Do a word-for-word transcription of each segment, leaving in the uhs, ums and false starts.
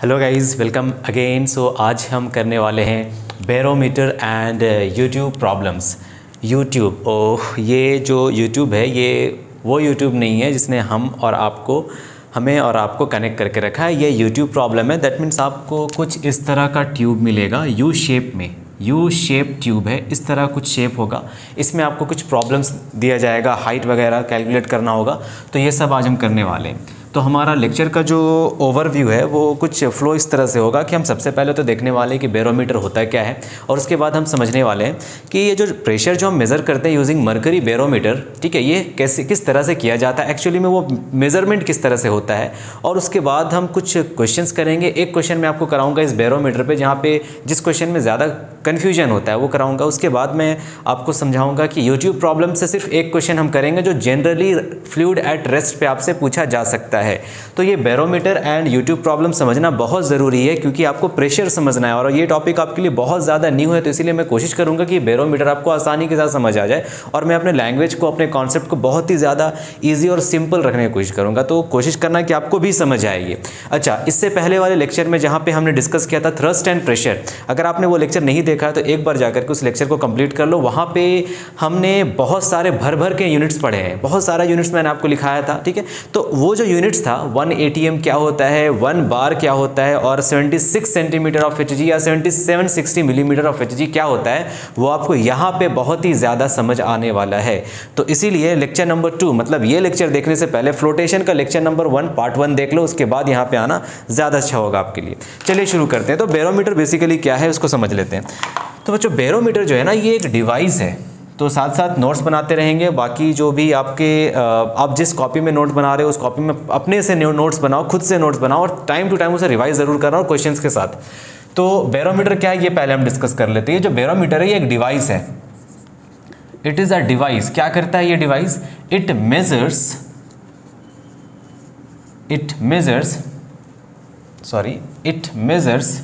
Hello guys, welcome again. So आज हम करने वाले हैं barometer and U tube problems. U tube, oh ये जो यूट्यूब है ये वो यूट्यूब नहीं है जिसने हम और आपको हमें और आपको कनेक्ट करके रखा है। ये यूट्यूब प्रॉब्लम है। दैट मीन्स आपको कुछ इस तरह का ट्यूब मिलेगा यू शेप में, यू शेप ट्यूब है, इस तरह कुछ शेप होगा। इसमें आपको कुछ प्रॉब्लम्स दिया जाएगा, हाइट वगैरह कैलकुलेट करना होगा। तो ये सब आज हम करने वाले हैं। तो हमारा लेक्चर का जो ओवरव्यू है वो कुछ फ्लो इस तरह से होगा कि हम सबसे पहले तो देखने वाले हैं कि बैरोमीटर होता है क्या है, और उसके बाद हम समझने वाले हैं कि ये जो प्रेशर जो हम मेज़र करते हैं यूजिंग मरकरी बैरोमीटर, ठीक है, ये कैसे किस तरह से किया जाता है, एक्चुअली में वो मेज़रमेंट किस तरह से होता है। और उसके बाद हम कुछ क्वेश्चंस करेंगे। एक क्वेश्चन मैं आपको कराऊंगा इस बैरोमीटर पे, जहाँ पे जिस क्वेश्चन में ज़्यादा कन्फ्यूजन होता है वो कराऊंगा। उसके बाद मैं आपको समझाऊंगा कि यूट्यूब प्रॉब्लम से सिर्फ एक क्वेश्चन हम करेंगे जो जनरली फ्लूइड एट रेस्ट पे आपसे पूछा जा सकता है। तो ये बैरोमीटर एंड यूट्यूब प्रॉब्लम समझना बहुत ज़रूरी है, क्योंकि आपको प्रेशर समझना है और ये टॉपिक आपके लिए बहुत ज़्यादा न्यू है। तो इसीलिए मैं कोशिश करूंगा कि बैरोमीटर आपको आसानी के साथ समझ आ जाए, और मैं अपने लैंग्वेज को, अपने कॉन्सेप्ट को बहुत ही ज़्यादा ईजी और सिंपल रखने की कोशिश करूँगा। तो कोशिश करना कि आपको भी समझ आएगी। अच्छा, इससे पहले वाले लेक्चर में जहाँ पर हमने डिस्कस किया था थ्रस्ट एंड प्रेशर, अगर आपने वो लेक्चर नहीं देखा है तो एक बार जाकर के उस लेक्चर को कंप्लीट कर लो। वहाँ पे हमने बहुत सारे भर भर के यूनिट्स पढ़े हैं, बहुत सारा यूनिट्स मैंने आपको लिखाया था, ठीक है। तो वो जो यूनिट्स था वन एटीएम क्या होता है, वन बार क्या होता है, और छिहत्तर सेंटीमीटर ऑफ एचजी या सतहत्तर साठ मिलीमीटर ऑफ एचजी क्या होता है, वो आपको यहाँ पे बहुत ही ज़्यादा समझ आने वाला है। तो इसीलिए लेक्चर नंबर टू, मतलब ये लेक्चर देखने से पहले फ्लोटेशन का lecture number one part one देख लो, उसके बाद यहाँ पे आना ज़्यादा अच्छा होगा आपके लिए। चलिए शुरू करते हैं। तो बैरोमीटर बेसिकली क्या है उसको समझ लेते हैं। तो बच्चों, बैरोमीटर जो है ना ये एक डिवाइस है। तो साथ साथ नोट्स बनाते रहेंगे। बाकी जो भी आपके आप जिस कॉपी में नोट्स बना रहे हो उस कॉपी में अपने से नोट्स बनाओ, खुद से नोट्स बनाओ, और टाइम टू टाइम उसे रिवाइज ज़रूर करना, और क्वेश्चंस के साथ। तो बैरोमीटर क्या है ये पहले हम डिस्कस कर लेते हैं। ये जो बैरोमीटर है ये एक डिवाइस है। It is a device. क्या करता है ये device? It measures it measures sorry it measures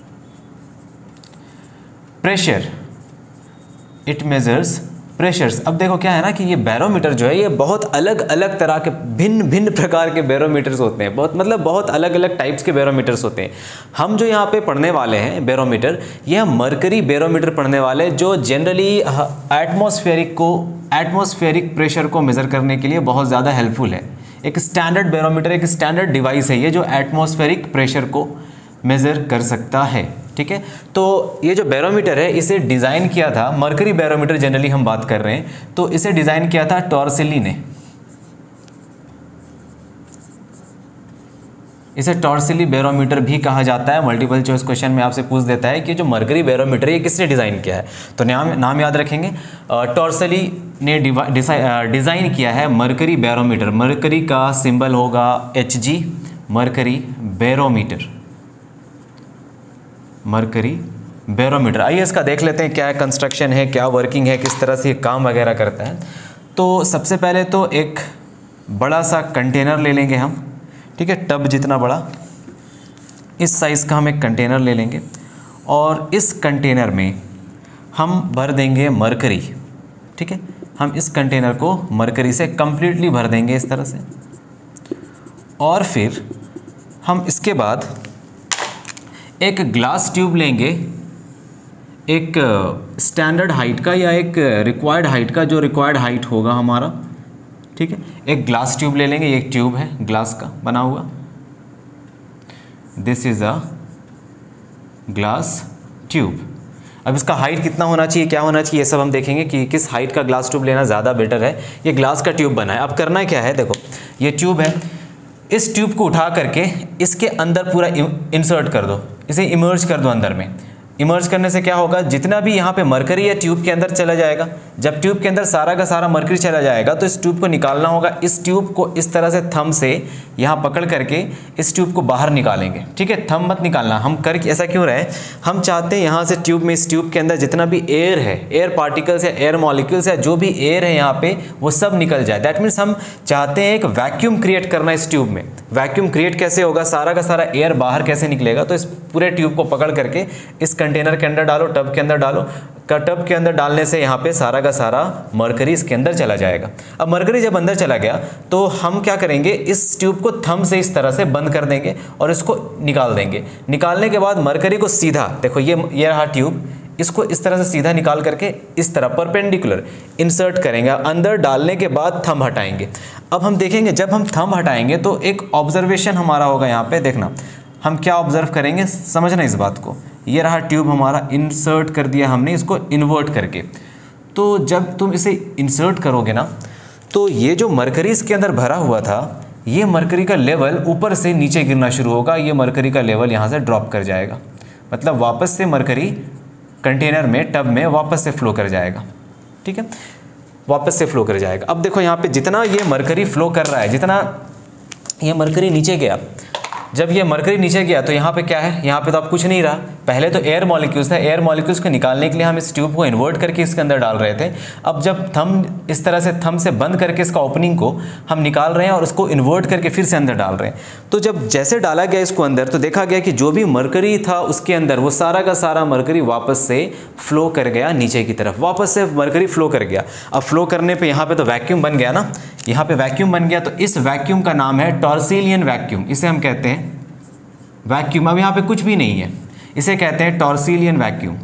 pressure. It measures pressures. अब देखो क्या है ना कि ये बैरोमीटर जो है ये बहुत अलग अलग तरह के, भिन्न भिन्न प्रकार के बैरोमीटर्स होते हैं। बहुत मतलब बहुत अलग अलग टाइप्स के बैरोमीटर्स होते हैं। हम जो यहाँ पे पढ़ने वाले हैं बैरोमीटर, ये हम मरकरी बैरोमीटर पढ़ने वाले हैं, जो जनरली एटमॉस्फेरिक को एटमॉस्फेरिक प्रेशर को मेज़र करने के लिए बहुत ज़्यादा हेल्पफुल है। एक स्टैंडर्ड बैरोमीटर, एक स्टैंडर्ड डिवाइस है ये, जो एटमॉस्फेरिक प्रेशर को मेज़र कर सकता है, ठीक है। तो ये जो बैरोमीटर है इसे डिज़ाइन किया था, मरकरी बैरोमीटर जनरली हम बात कर रहे हैं, तो इसे डिज़ाइन किया था टॉर्सिली ने। इसे टॉर्सिली बैरोमीटर भी कहा जाता है। मल्टीपल चॉइस क्वेश्चन में आपसे पूछ देता है कि जो मरकरी बैरोमीटर है ये किसने डिज़ाइन किया है, तो नाम नाम याद रखेंगे। टॉर्सिली ने डिज़ाइन किया है मरकरी बैरोमीटर। मरकरी का सिंबल होगा H G, mercury barometer, mercury barometer. आइए इसका देख लेते हैं क्या कंस्ट्रक्शन है, क्या वर्किंग है, किस तरह से ये काम वगैरह करता है। तो सबसे पहले तो एक बड़ा सा कंटेनर ले लेंगे हम, ठीक है, टब जितना बड़ा, इस साइज़ का हम एक कंटेनर ले लेंगे, और इस कंटेनर में हम भर देंगे मरकरी, ठीक है। हम इस कंटेनर को मरकरी से कंप्लीटली भर देंगे इस तरह से, और फिर हम इसके बाद एक ग्लास ट्यूब लेंगे, एक स्टैंडर्ड हाइट का या एक रिक्वायर्ड हाइट का, जो रिक्वायर्ड हाइट होगा हमारा, ठीक है। एक ग्लास ट्यूब ले लेंगे, एक ट्यूब है ग्लास का बना हुआ, this is a glass tube. अब इसका हाइट कितना होना चाहिए, क्या होना चाहिए, ये सब हम देखेंगे कि किस हाइट का ग्लास ट्यूब लेना ज़्यादा बेटर है। ये ग्लास का ट्यूब बना है। अब करना क्या है, देखो ये ट्यूब है, इस ट्यूब को उठा करके इसके अंदर पूरा इंसर्ट कर दो, इसे इमर्ज कर दो अंदर में। इमर्ज करने से क्या होगा, जितना भी यहाँ पे मरकरी है ट्यूब के अंदर चला जाएगा। जब ट्यूब के अंदर सारा का सारा मरकरी चला जाएगा तो इस ट्यूब को निकालना होगा। इस ट्यूब को इस तरह से थंब से यहाँ पकड़ करके इस ट्यूब को बाहर निकालेंगे, ठीक है। थंब मत निकालना, हम कर ऐसा क्यों रहे, हम चाहते हैं यहाँ से ट्यूब में, इस ट्यूब के अंदर जितना भी एयर है, एयर पार्टिकल्स या एयर मॉलिक्यूल्स या जो भी एयर है यहाँ पे, वो सब निकल जाए। दैट मीन्स हम चाहते हैं एक वैक्यूम क्रिएट करना इस ट्यूब में। वैक्यूम क्रिएट कैसे होगा, सारा का सारा एयर बाहर कैसे निकलेगा, तो इस पूरे ट्यूब को पकड़ करके इस कंटेनर के अंदर डालो, टब के अंदर डालो, टब के अंदर डालने से यहाँ पे सारा का सारा मरकरी इसके अंदर चला जाएगा। अब मरकरी जब अंदर चला गया तो हम क्या करेंगे, इस ट्यूब को थंब से इस तरह से बंद कर देंगे और इसको निकाल देंगे। निकालने के बाद मरकरी को सीधा, देखो ये ये रहा ट्यूब, इसको इस तरह से सीधा निकाल करके इस तरह परपेंडिकुलर इंसर्ट करेंगे। अंदर डालने के बाद थंब हटाएंगे। अब हम देखेंगे जब हम थंब हटाएंगे तो एक ऑब्जर्वेशन हमारा होगा यहाँ पे, देखना हम क्या ऑब्जर्व करेंगे, समझना इस बात को। ये रहा ट्यूब हमारा, इंसर्ट कर दिया हमने इसको इन्वर्ट करके। तो जब तुम इसे इंसर्ट करोगे ना तो ये जो मरकरी इसके अंदर भरा हुआ था, ये मरकरी का लेवल ऊपर से नीचे गिरना शुरू होगा। ये मरकरी का लेवल यहाँ से ड्रॉप कर जाएगा, मतलब वापस से मरकरी कंटेनर में, टब में वापस से फ्लो कर जाएगा। ठीक है, वापस से फ्लो कर जाएगा। अब देखो यहाँ पे जितना ये मरकरी फ्लो कर रहा है, जितना ये मरकरी नीचे गया, जब ये मरकरी नीचे गया तो यहाँ पे क्या है, यहाँ पे तो अब कुछ नहीं रहा। पहले तो एयर मॉलिक्यूल्स था, एयर मॉलिक्यूल्स को निकालने के लिए हम इस ट्यूब को इन्वर्ट करके इसके अंदर डाल रहे थे। अब जब थंब इस तरह से थंब से बंद करके इसका ओपनिंग को हम निकाल रहे हैं और उसको इन्वर्ट करके फिर से अंदर डाल रहे हैं, तो जब जैसे डाला गया इसको अंदर तो देखा गया कि जो भी मरकरी था उसके अंदर वो सारा का सारा मरकरी वापस से फ्लो कर गया नीचे की तरफ, वापस से मरकरी फ्लो कर गया। अब फ्लो करने पर यहाँ पर तो वैक्यूम बन गया ना, यहाँ पे वैक्यूम बन गया, तो इस वैक्यूम का नाम है टॉर्सिलियन वैक्यूम, इसे हम कहते हैं वैक्यूम। अब यहाँ पे कुछ भी नहीं है, इसे कहते हैं टॉर्सिलियन वैक्यूम।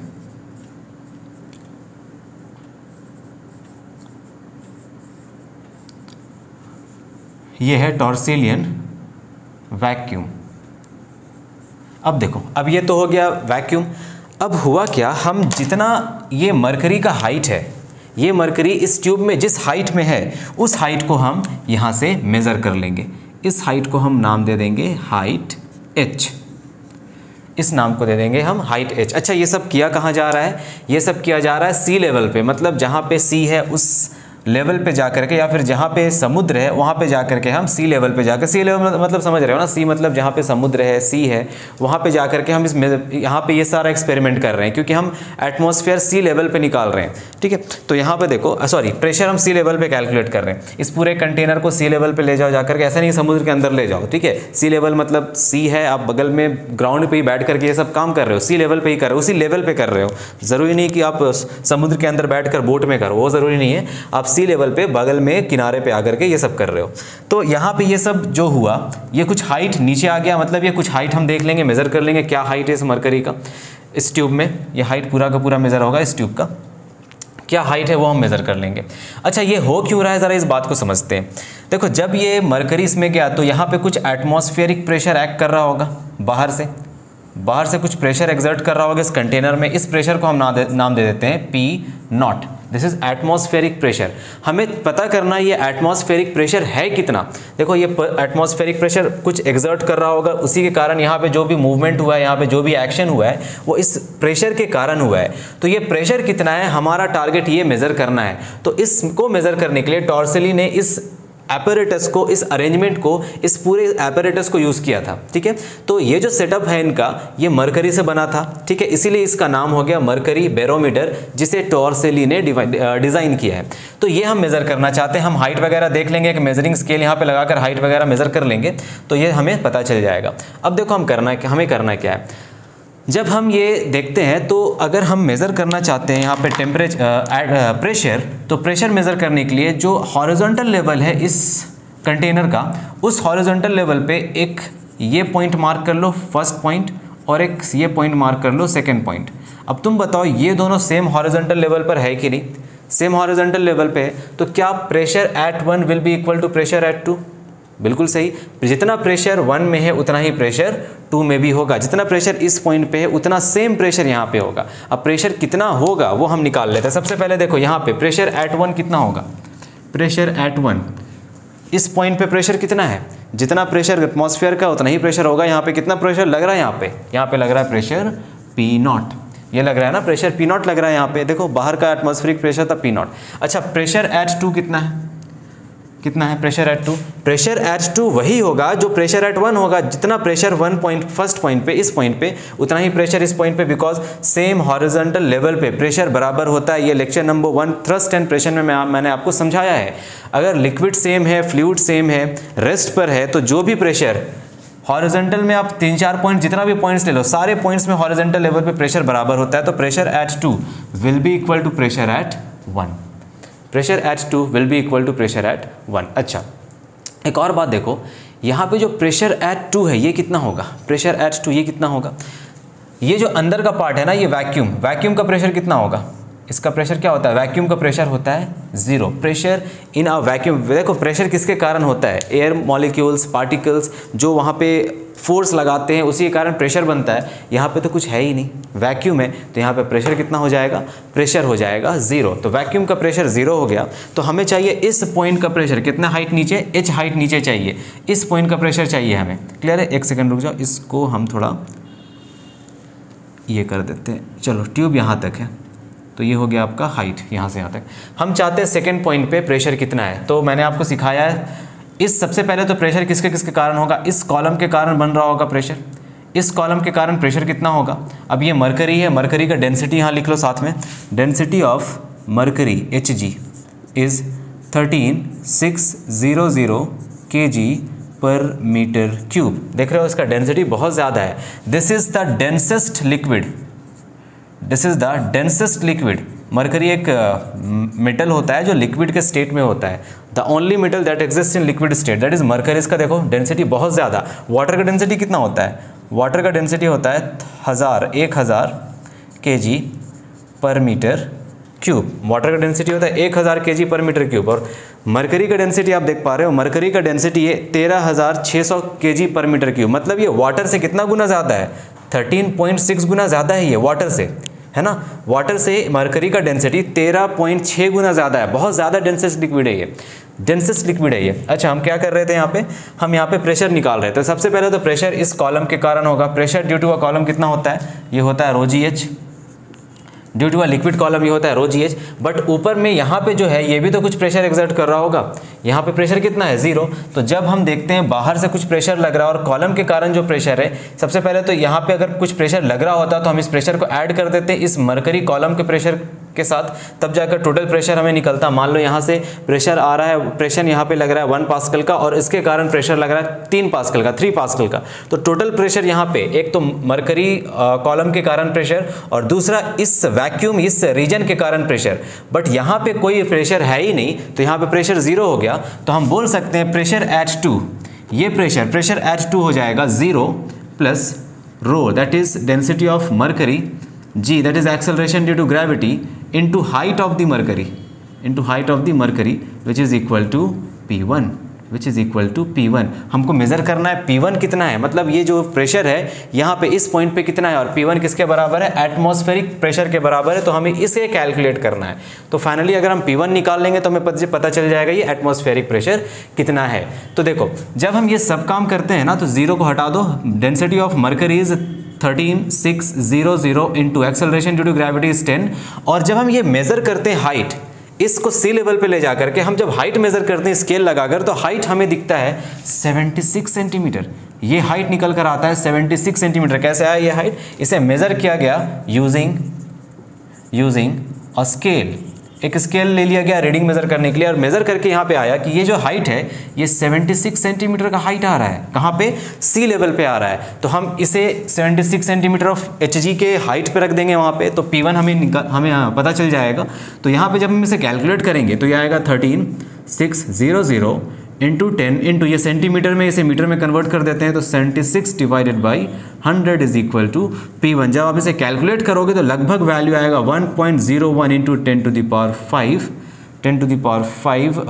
ये है टॉर्सिलियन वैक्यूम। अब देखो, अब ये तो हो गया वैक्यूम। अब हुआ क्या, हम जितना ये मरकरी का हाइट है, ये मरकरी इस ट्यूब में जिस हाइट में है उस हाइट को हम यहाँ से मेज़र कर लेंगे। इस हाइट को हम नाम दे देंगे हाइट एच, इस नाम को दे देंगे हम हाइट एच। अच्छा, ये सब किया कहाँ जा रहा है, ये सब किया जा रहा है सी लेवल पे, मतलब जहाँ पे सी है उस लेवल पे जा करके, या फिर जहाँ पे समुद्र है वहाँ पे जा करके हम सी लेवल पे जाकर, सी लेवल मतलब समझ रहे हो ना, सी मतलब जहाँ पे समुद्र है, सी है, वहाँ पे जा करके हम इस यहाँ पे ये सारा एक्सपेरिमेंट कर रहे हैं, क्योंकि हम एटमॉस्फेयर सी लेवल पे निकाल रहे हैं। ठीक है, तो यहाँ पे देखो, सॉरी प्रेशर हम सी लेवल पे कैलकुलेट कर रहे हैं। इस पूरे कंटेनर को सी लेवल पे ले जाओ जा करके, ऐसा नहीं समुद्र के अंदर ले जाओ। ठीक है, सी लेवल मतलब सी है, आप बगल में ग्राउंड पे ही बैठ करके ये सब काम कर रहे हो, सी लेवल पे ही कर रहे हो, उसी लेवल पे कर रहे हो। ज़रूरी नहीं कि आप समुद्र के अंदर बैठ कर बोट में करो, वो ज़रूरी नहीं है, आप सी लेवल पे बगल में किनारे पे आकर के ये सब कर रहे हो। तो यहाँ पे ये सब जो हुआ, ये कुछ हाइट नीचे आ गया, मतलब ये कुछ हाइट हम देख लेंगे, मेज़र कर लेंगे क्या हाइट है इस मरकरी का, इस ट्यूब में ये हाइट पूरा का पूरा मेज़र होगा, इस ट्यूब का क्या हाइट है वो हम मेज़र कर लेंगे। अच्छा, ये हो क्यों रहा है, ज़रा इस बात को समझते हैं। देखो, जब ये मरकरी इसमें गया तो यहाँ पे कुछ एटमॉस्फेरिक प्रेशर एक्ट कर रहा होगा, बाहर से बाहर से कुछ प्रेशर एग्जर्ट कर रहा होगा इस कंटेनर में। इस प्रेशर को हम ना दे, नाम दे देते हैं P nought, this is atmospheric pressure. हमें पता करना ये एटमॉस्फेरिक प्रेशर है कितना। देखो, ये एटमॉस्फेरिक प्रेशर कुछ एग्जर्ट कर रहा होगा, उसी के कारण यहाँ पे जो भी मूवमेंट हुआ है, यहाँ पे जो भी एक्शन हुआ है वो इस प्रेशर के कारण हुआ है। तो ये प्रेशर कितना है, हमारा टारगेट ये मेज़र करना है। तो इसको मेज़र करने के लिए टॉर्सिली ने इस एपरेटस को, इस अरेंजमेंट को, इस पूरे एपरेटस को यूज़ किया था। ठीक है, तो ये जो सेटअप है इनका, ये मरकरी से बना था। ठीक है, इसीलिए इसका नाम हो गया मरकरी बैरोमीटर, जिसे टॉर्सिली ने डिज़ाइन किया है। तो ये हम मेज़र करना चाहते हैं, हम हाइट वगैरह देख लेंगे, एक मेजरिंग स्केल यहाँ पे लगाकर हाइट वगैरह मेज़र कर लेंगे, तो ये हमें पता चल जाएगा। अब देखो, हम करना है, हमें करना क्या है। जब हम ये देखते हैं तो अगर हम मेज़र करना चाहते हैं यहाँ पे टेम्परेचर प्रेशर, तो प्रेशर मेज़र करने के लिए जो हॉरिजॉन्टल लेवल है इस कंटेनर का, उस हॉरिजॉन्टल लेवल पे एक ये पॉइंट मार्क कर लो, फर्स्ट पॉइंट, और एक ये पॉइंट मार्क कर लो, सेकंड पॉइंट। अब तुम बताओ, ये दोनों सेम हॉरिजॉन्टल लेवल पर है कि नहीं? सेम हॉरिजॉन्टल लेवल पे है, तो क्या pressure at one will be equal to pressure at two? बिल्कुल सही, जितना प्रेशर वन में है उतना ही प्रेशर टू में भी होगा। जितना प्रेशर इस पॉइंट पे है उतना सेम प्रेशर यहाँ पे होगा। अब प्रेशर कितना होगा वो हम निकाल लेते हैं। सबसे पहले देखो, यहाँ पे प्रेशर एट वन कितना होगा, प्रेशर एट वन, इस पॉइंट पे प्रेशर कितना है, जितना प्रेशर एटमॉस्फेयर का उतना ही प्रेशर होगा। यहाँ पे कितना प्रेशर लग रहा है, यहाँ पे यहाँ पे लग रहा है प्रेशर पी नॉट, ये लग रहा है ना, प्रेशर पी नॉट लग रहा है यहाँ पे। देखो, बाहर का एटमॉस्फेरिक प्रेशर था पी नॉट। अच्छा, प्रेशर एट टू कितना है, कितना है pressure at two? Pressure at two वही होगा जो प्रेशर एट वन होगा। जितना pressure one point first point पे, इस पॉइंट पे, उतना ही प्रेशर इस पॉइंट पे, बिकॉज सेम हॉरिजॉन्टल लेवल पे प्रेशर बराबर होता है। ये lecture number one thrust and pressure में मैं, मैंने आपको समझाया है। अगर लिक्विड सेम है, फ्लूइड सेम है, रेस्ट पर है, तो जो भी प्रेशर हॉरिजॉन्टल में आप तीन चार पॉइंट जितना भी पॉइंट्स ले लो, सारे पॉइंट्स में हॉरिजॉन्टल लेवल पे प्रेशर बराबर होता है, तो pressure at two will be equal to pressure at one. Pressure at two will be equal to pressure at one. अच्छा, एक और बात देखो, यहाँ पे जो प्रेशर एट टू है ये कितना होगा, प्रेशर एट टू ये कितना होगा, ये जो अंदर का पार्ट है ना, ये वैक्यूम, वैक्यूम का प्रेशर कितना होगा, इसका प्रेशर क्या होता है, वैक्यूम का प्रेशर होता है zero. Pressure in a vacuum, देखो प्रेशर किसके कारण होता है, एयर मॉलिक्यूल्स, पार्टिकल्स जो वहाँ पे फोर्स लगाते हैं उसी के कारण प्रेशर बनता है। यहाँ पे तो कुछ है ही नहीं, वैक्यूम है, तो यहाँ पे प्रेशर कितना हो जाएगा, प्रेशर हो जाएगा ज़ीरो। तो वैक्यूम का प्रेशर ज़ीरो हो गया, तो हमें चाहिए इस पॉइंट का प्रेशर, कितना हाइट नीचे, एच हाइट नीचे चाहिए, इस पॉइंट का प्रेशर चाहिए हमें। क्लियर है, एक सेकेंड रुक जाओ, इसको हम थोड़ा ये कर देते हैं। चलो ट्यूब यहाँ तक है, तो ये हो गया आपका हाइट, यहाँ से यहाँ तक। हम चाहते हैं सेकेंड पॉइंट पे प्रेशर कितना है, तो मैंने आपको सिखाया है इस, सबसे पहले तो प्रेशर किसके किसके कारण होगा, इस कॉलम के कारण बन रहा होगा प्रेशर, इस कॉलम के कारण प्रेशर कितना होगा। अब ये मरकरी है, मरकरी का डेंसिटी यहाँ लिख लो साथ में, density of mercury H G is thirteen six zero zero K G पर मीटर क्यूब। देख रहे हो इसका डेंसिटी बहुत ज़्यादा है। This is the densest liquid, this is the densest liquid. Mercury एक मेटल होता है जो लिक्विड के स्टेट में होता है, the only metal that exist in liquid state, that is mercury. इसका देखो डेंसिटी बहुत ज़्यादा। वाटर का डेंसिटी कितना होता है, वाटर का डेंसिटी होता है हज़ार एक हज़ार के जी पर मीटर क्यूब। वाटर का डेंसिटी होता है एक हज़ार के जी पर मीटर क्यूब, और मरकरी का डेंसिटी आप देख पा रहे हो, मरकरी का डेंसिटी है तेरह हज़ार छः सौ के जी पर मीटर क्यूब। मतलब ये वाटर से कितना गुना ज़्यादा है, थर्टीन पॉइंट सिक्स गुना ज़्यादा है ये वाटर से, है ना। वाटर से मरकरी का डेंसिटी तेरह पॉइंट छः गुना ज़्यादा है, बहुत ज़्यादा डेंसेस्ट लिक्विड है ये, डेंसेस्ट लिक्विड है ये। अच्छा, हम क्या कर रहे थे यहाँ पे, हम यहाँ पे प्रेशर निकाल रहे थे। तो सबसे पहले तो प्रेशर इस कॉलम के कारण होगा, pressure due to a column कितना होता है, ये होता है rho ji H, due to a liquid column ये होता है रो जी एच। बट ऊपर में यहाँ पे जो है ये भी तो कुछ प्रेशर एक्सर्ट कर रहा होगा, यहाँ पे प्रेशर कितना है, जीरो। तो जब हम देखते हैं बाहर से कुछ प्रेशर लग रहा है और कॉलम के कारण जो प्रेशर है, सबसे पहले तो यहाँ पे अगर कुछ प्रेशर लग रहा होता तो हम इस प्रेशर को ऐड कर देते इस मरकरी कॉलम के प्रेशर के साथ, तब जाकर टोटल प्रेशर हमें निकलता। मान लो यहाँ से प्रेशर आ रहा है, प्रेशर यहाँ पे लग रहा है वन पास्कल का, और इसके कारण प्रेशर लग रहा है तीन पास्कल का, थ्री पास्कल का। तो टोटल प्रेशर यहाँ पे एक तो मरकरी कॉलम के कारण प्रेशर, और दूसरा इस वैक्यूम इस रीजन के कारण प्रेशर। बट यहाँ पे कोई प्रेशर है ही नहीं, तो यहाँ पे प्रेशर जीरो हो गया। तो हम बोल सकते हैं प्रेशर एच टू, ये प्रेशर प्रेशर एच टू हो जाएगा zero plus rho, that is density of mercury, g that is acceleration due to gravity into height of the mercury, into height of the mercury which is equal to P one, which is equal to P one. हमको measure करना है P one कितना है, मतलब ये जो pressure है यहाँ पे इस पॉइंट पे कितना है, और P वन किसके बराबर है, एटमॉस्फेरिक प्रेशर के बराबर है। तो हमें इसे कैलकुलेट करना है। तो फाइनली अगर हम P वन निकाल लेंगे तो हमें पता चल जाएगा ये एटमॉस्फेरिक प्रेशर कितना है। तो देखो जब हम ये सब काम करते हैं ना, तो जीरो को हटा दो, density of mercury is thirteen six zero zero into acceleration due to gravity is ten. और जब हम ये मेज़र करते हैं हाइट, इसको सी लेवल पे ले जा करके हम जब हाइट मेज़र करते हैं स्केल लगाकर, तो हाइट हमें दिखता है छिहत्तर सेंटीमीटर। ये हाइट निकल कर आता है छिहत्तर सेंटीमीटर। कैसे आया ये हाइट, इसे मेज़र किया गया यूजिंग यूजिंग अ स्केल। एक स्केल ले लिया गया रीडिंग मेज़र करने के लिए, और मेज़र करके यहाँ पे आया कि ये जो हाइट है ये छिहत्तर सेंटीमीटर का हाइट आ रहा है। कहाँ पे, सी लेवल पे आ रहा है। तो हम इसे छिहत्तर सेंटीमीटर ऑफ एच जी के हाइट पे रख देंगे वहाँ पे, तो P वन हमें हमें पता चल जाएगा। तो यहाँ पे जब हम इसे कैलकुलेट करेंगे तो ये आएगा thirteen six zero zero into ten into, ये सेंटीमीटर में इसे मीटर में कन्वर्ट कर देते हैं, तो seventy six divided by hundred is equal to P one. जब आप इसे कैलकुलेट करोगे तो लगभग वैल्यू आएगा one point zero one into ten to the power five ten to the power five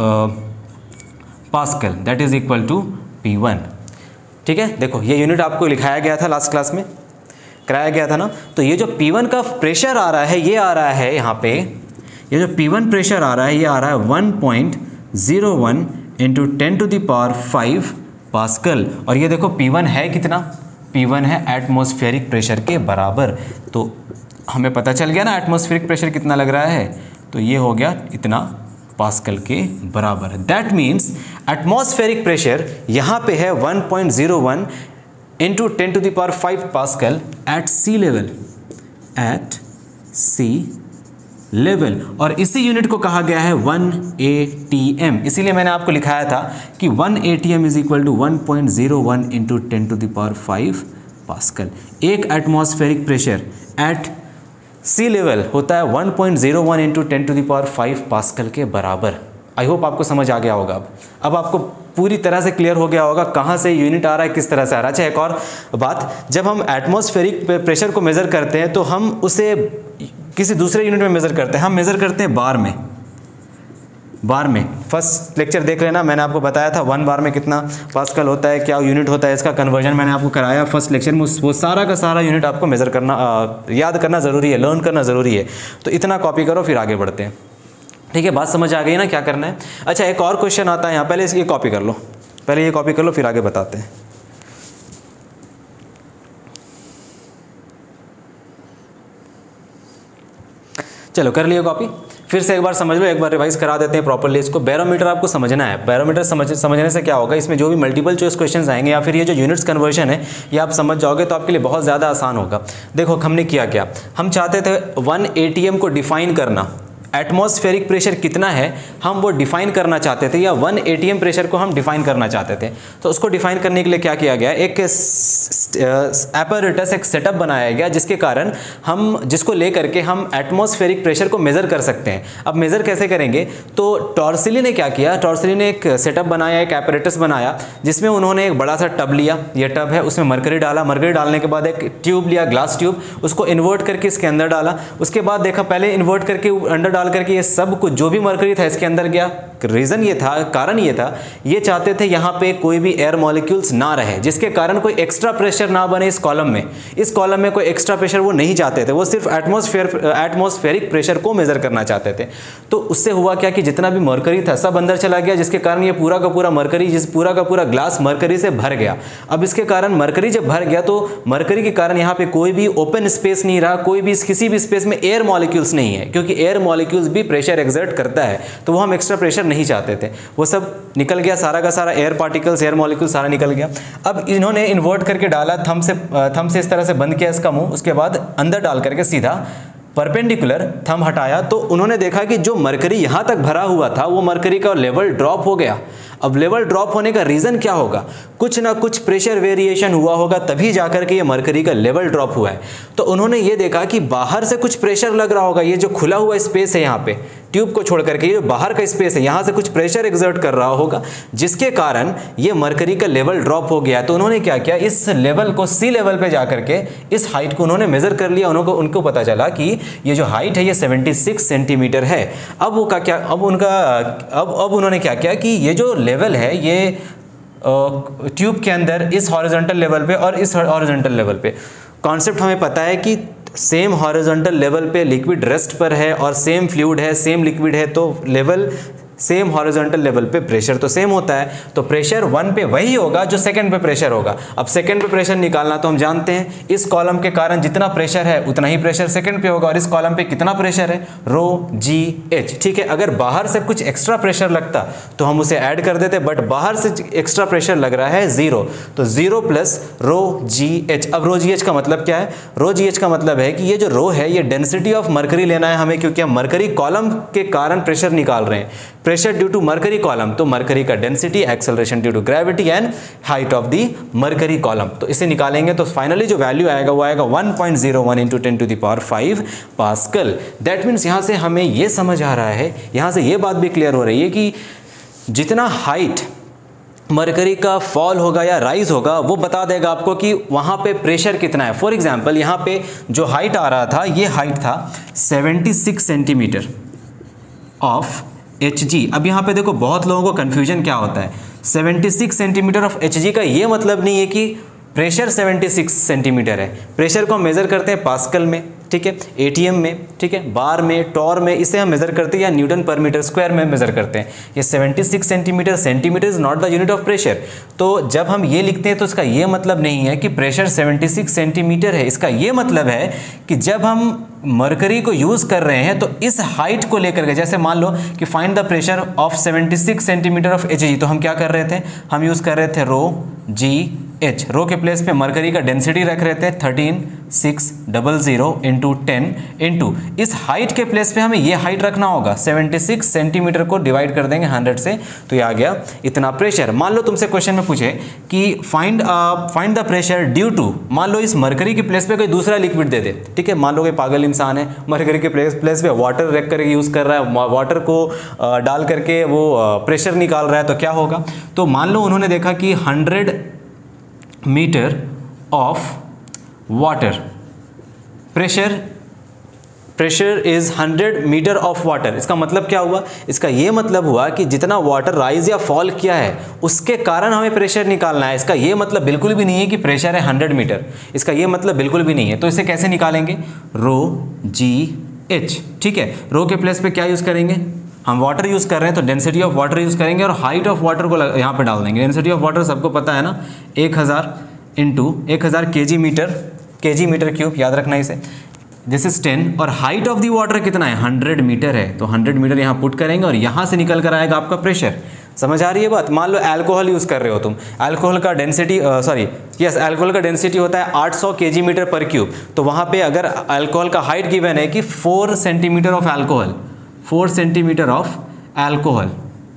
pascal, that is equal to P one. ठीक है, देखो ये यूनिट आपको लिखाया गया था, लास्ट क्लास में कराया गया था ना। तो ये जो P वन का प्रेशर आ रहा है, ये आ रहा है यहाँ पे, ये जो P वन प्रेशर आ रहा है ये आ रहा है one point zero one into ten to the power five pascal. और ये देखो P वन है कितना, P वन है एटमॉस्फेरिक प्रेशर के बराबर। तो हमें पता चल गया ना एटमॉस्फेरिक प्रेशर कितना लग रहा है, तो ये हो गया इतना पास्कल के बराबर। दैट मीन्स एटमॉस्फेरिक प्रेशर यहाँ पे है one point zero one into ten to the power five pascal at sea level, at sea level, और इसी यूनिट को कहा गया है वन ए टी एम। इसीलिए मैंने आपको लिखाया था कि one A T M is equal to one point zero one into ten to the power five pascal. एक atmospheric pressure at sea level होता है one point zero one into ten to the power five pascal के बराबर। I hope आपको समझ आ गया होगा। अब अब आपको पूरी तरह से क्लियर हो गया होगा कहाँ से यूनिट आ रहा है, किस तरह से आ रहा है। अच्छा, एक और बात, जब हम एटमॉस्फेरिक प्रेशर को मेज़र करते हैं तो हम उसे किसी दूसरे यूनिट में मेज़र करते हैं। हम मेज़र करते हैं बार में, बार में। फर्स्ट लेक्चर देख लेना, मैंने आपको बताया था वन बार में कितना पास्कल होता है, क्या यूनिट होता है, इसका कन्वर्जन मैंने आपको कराया फर्स्ट लेक्चर में। वो सारा का सारा यूनिट आपको मेज़र करना, आ, याद करना ज़रूरी है, लर्न करना ज़रूरी है। तो इतना कॉपी करो, फिर आगे बढ़ते हैं। ठीक है, बात समझ आ गई ना क्या करना है। अच्छा, एक और क्वेश्चन आता है यहाँ, पहले ये कॉपी कर लो, पहले ये कॉपी कर लो, फिर आगे बताते हैं। चलो कर लियो कॉपी, फिर से एक बार समझ लो, एक बार रिवाइज करा देते हैं प्रॉपर्ली इसको। बैरोमीटर आपको समझना है। बैरोमीटर समझ समझने से क्या होगा, इसमें जो भी मल्टीपल चॉइस क्वेश्चंस आएंगे या फिर ये जो यूनिट्स कन्वर्जन है ये आप समझ जाओगे तो आपके लिए बहुत ज़्यादा आसान होगा। देखो हमने किया क्या, हम चाहते थे वन ए टी एम को डिफाइन करना, एटमॉस्फेरिक प्रेशर कितना है हम वो डिफाइन करना चाहते थे, या one A T M pressure को हम डिफाइन करना चाहते थे। तो उसको डिफाइन करने के लिए क्या किया गया, एक एपैरेटस, एक सेटअप बनाया गया जिसके कारण हम जिसको लेकर के हम एटमॉस्फेरिक प्रेशर को मेज़र कर सकते हैं। अब मेज़र कैसे करेंगे, तो टॉर्सिली ने क्या किया, टॉर्सिली ने एक सेटअप बनाया, एक एपैरेटस बनाया जिसमें उन्होंने एक बड़ा सा टब लिया, ये टब है, उसमें मरकरी डाला, मरकरी डालने के बाद एक ट्यूब लिया, ग्लास ट्यूब, उसको इन्वर्ट करके इसके अंदर डाला। उसके बाद देखा, पहले इन्वर्ट करके अंदर डाल करके ये सब कुछ जो भी मरकरी था इसके अंदर गया। रीज़न ये था, कारण ये था, ये चाहते थे यहाँ पे कोई भी एयर मॉलिक्यूल्स ना रहे, जिसके कारण कोई एक्स्ट्रा प्रेशर ना बने इस कॉलम में। इस कॉलम में कोई एक्स्ट्रा प्रेशर वो नहीं चाहते थे, वो सिर्फ एटमॉस्फेयर एटमॉस्फेरिक प्रेशर को मेज़र करना चाहते थे। तो उससे हुआ क्या कि जितना भी मरकरी था सब अंदर चला गया, जिसके कारण ये पूरा का पूरा मरकरी, जिस पूरा का पूरा ग्लास मरकरी से भर गया। अब इसके कारण मरकरी जब भर गया तो मरकरी के कारण यहाँ पे कोई भी ओपन स्पेस नहीं रहा, कोई भी किसी भी स्पेस में एयर मॉलिक्यूल्स नहीं है, क्योंकि एयर मॉलिक्यूल्स भी प्रेशर एक्सर्ट करता है, तो वो हम एक्स्ट्रा प्रेशर नहीं चाहते थे। वो सब निकल गया, सारा का सारा एयर पार्टिकल्स, एयर मॉलिक्यूल सारा निकल गया। अब इन्होंने इन्वर्ट करके डाला, थंब से थंब से इस तरह से बंद किया इसका मुंह, उसके बाद अंदर डाल करके सीधा परपेंडिकुलर थंब हटाया, तो उन्होंने देखा कि जो मरकरी यहाँ तक भरा हुआ था वो मरकरी का लेवल ड्रॉप हो गया। अब लेवल ड्रॉप होने का रीज़न क्या होगा, कुछ ना कुछ प्रेशर वेरिएशन हुआ होगा, तभी जाकर के ये मरकरी का लेवल ड्रॉप हुआ है। तो उन्होंने ये देखा कि बाहर से कुछ प्रेशर लग रहा होगा, ये जो खुला हुआ स्पेस है यहाँ पे ट्यूब को छोड़ करके, ये जो बाहर का स्पेस है यहाँ से कुछ प्रेशर एक्सर्ट कर रहा होगा, जिसके कारण ये मरकरी का लेवल ड्रॉप हो गया। तो उन्होंने क्या किया, इस लेवल को सी लेवल पे जा करके इस हाइट को उन्होंने मेज़र कर लिया। उनको उनको पता चला कि ये जो हाइट है ये छिहत्तर सेंटीमीटर है। अब वो का क्या अब उनका अब अब उन्होंने क्या किया कि ये जो लेवल है ये ट्यूब के अंदर इस हॉरिजॉन्टल लेवल पे और इस हॉरिजॉन्टल लेवल पे, कॉन्सेप्ट हमें पता है कि सेम हॉरिजॉन्टल लेवल पे लिक्विड रेस्ट पर है और सेम फ्लूइड है, सेम लिक्विड है, तो लेवल सेम हॉरिजॉन्टल लेवल पे प्रेशर तो सेम होता है। तो प्रेशर वन पे वही होगा जो सेकंड पे प्रेशर होगा। अब सेकंड पे प्रेशर निकालना तो हम जानते हैं, इस कॉलम के कारण जितना प्रेशर है उतना ही प्रेशर सेकंड पे होगा, और इस कॉलम पे कितना प्रेशर है, रो जी एच। ठीक है, अगर बाहर से कुछ एक्स्ट्रा प्रेशर लगता तो हम उसे ऐड कर देते, बट बाहर से एक्स्ट्रा प्रेशर लग रहा है जीरो, तो जीरो प्लस रो जी एच। अब रो जी एच का मतलब क्या है, रो जी एच का मतलब है कि ये जो रो है ये डेंसिटी ऑफ मरकरी लेना है हमें, क्योंकि हम मरकरी कॉलम के कारण प्रेशर निकाल रहे हैं। Pressure due to mercury column, तो मरकरी का density, acceleration due to gravity and height of the mercury column. तो इसे निकालेंगे तो फाइनली जो वैल्यू आएगा वो आएगा one point zero one into ten to the power five pascal. That means यहाँ से हमें ये समझ आ रहा है, यहाँ से ये बात भी क्लियर हो रही है कि जितना हाइट मरकरी का फॉल होगा या राइज होगा वो बता देगा आपको कि वहाँ पे प्रेशर कितना है। फॉर एग्जांपल यहाँ पे जो हाइट आ रहा था, ये हाइट था छिहत्तर सेंटीमीटर ऑफ एच जी। अब यहाँ पे देखो बहुत लोगों को कन्फ्यूजन क्या होता है, छिहत्तर सेंटीमीटर ऑफ एच जी का ये मतलब नहीं है कि प्रेशर छिहत्तर सेंटीमीटर है। प्रेशर को हम मेज़र करते हैं पास्कल में, ठीक है, एटीएम में, ठीक है, बार में, टॉर में, इसे हम मेज़र करते हैं या न्यूटन पर मीटर स्क्वायर में मेज़र करते हैं। ये छिहत्तर centimetre, centimetre is not the unit of pressure. तो जब हम ये लिखते हैं तो इसका ये मतलब नहीं है कि प्रेशर छिहत्तर सेंटीमीटर है। इसका ये मतलब है कि जब हम मरकरी को यूज़ कर रहे हैं तो इस हाइट को लेकर के, जैसे मान लो कि फाइंड द प्रेशर ऑफ छिहत्तर सेंटीमीटर ऑफ एच जी, तो हम क्या कर रहे थे, हम यूज़ कर रहे थे रो जी एच, रो के प्लेस पे मरकरी का डेंसिटी रख रहे थे thirteen six double zero into ten into इस हाइट के प्लेस पे हमें ये हाइट रखना होगा सेवेंटी सिक्स सेंटीमीटर को डिवाइड कर देंगे हंड्रेड से, तो ये आ गया इतना प्रेशर। मान लो तुमसे क्वेश्चन में पूछे कि find find the pressure due to, मान लो इस मरकरी के प्लेस पे कोई दूसरा लिक्विड दे दे, ठीक है, मान लो कोई पागल इंसान है मरकरी के प्लेस प्लेस पे वाटर रख करके यूज़ कर रहा है, वाटर को डाल करके वो प्रेशर निकाल रहा है, तो क्या होगा। तो मान लो उन्होंने देखा कि hundred metre of water pressure pressure is hundred metre of water. इसका मतलब क्या हुआ, इसका ये मतलब हुआ कि जितना वाटर राइज या फॉल किया है उसके कारण हमें प्रेशर निकालना है। इसका ये मतलब बिल्कुल भी नहीं है कि प्रेशर है हंड्रेड मीटर, इसका ये मतलब बिल्कुल भी नहीं है। तो इसे कैसे निकालेंगे, रो जी एच, ठीक है, रो के प्लेस पे क्या यूज़ करेंगे, हम वाटर यूज़ कर रहे हैं तो डेंसिटी ऑफ वाटर यूज़ करेंगे और हाइट ऑफ वाटर को यहाँ पे डाल देंगे। डेंसिटी ऑफ वाटर सबको पता है ना, एक हज़ार इंटू एक हज़ार के जी मीटर, के जी मीटर क्यूब, याद रखना इसे, दिस इज टेन। और हाइट ऑफ दी वाटर कितना है, हंड्रेड मीटर है, तो हंड्रेड मीटर यहाँ पुट करेंगे और यहाँ से निकल कर आएगा आपका प्रेशर। समझ आ रही है बात। मान लो अल्कोहल यूज़ कर रहे हो तुम, अल्कोहल का डेंसिटी सॉरी यस अल्कोहल का डेंसिटी होता है आठ सौ के जी मीटर पर क्यूब, तो वहाँ पे अगर अल्कोहल का हाइट गिवन है कि four centimetre of alcohol, four centimetre of alcohol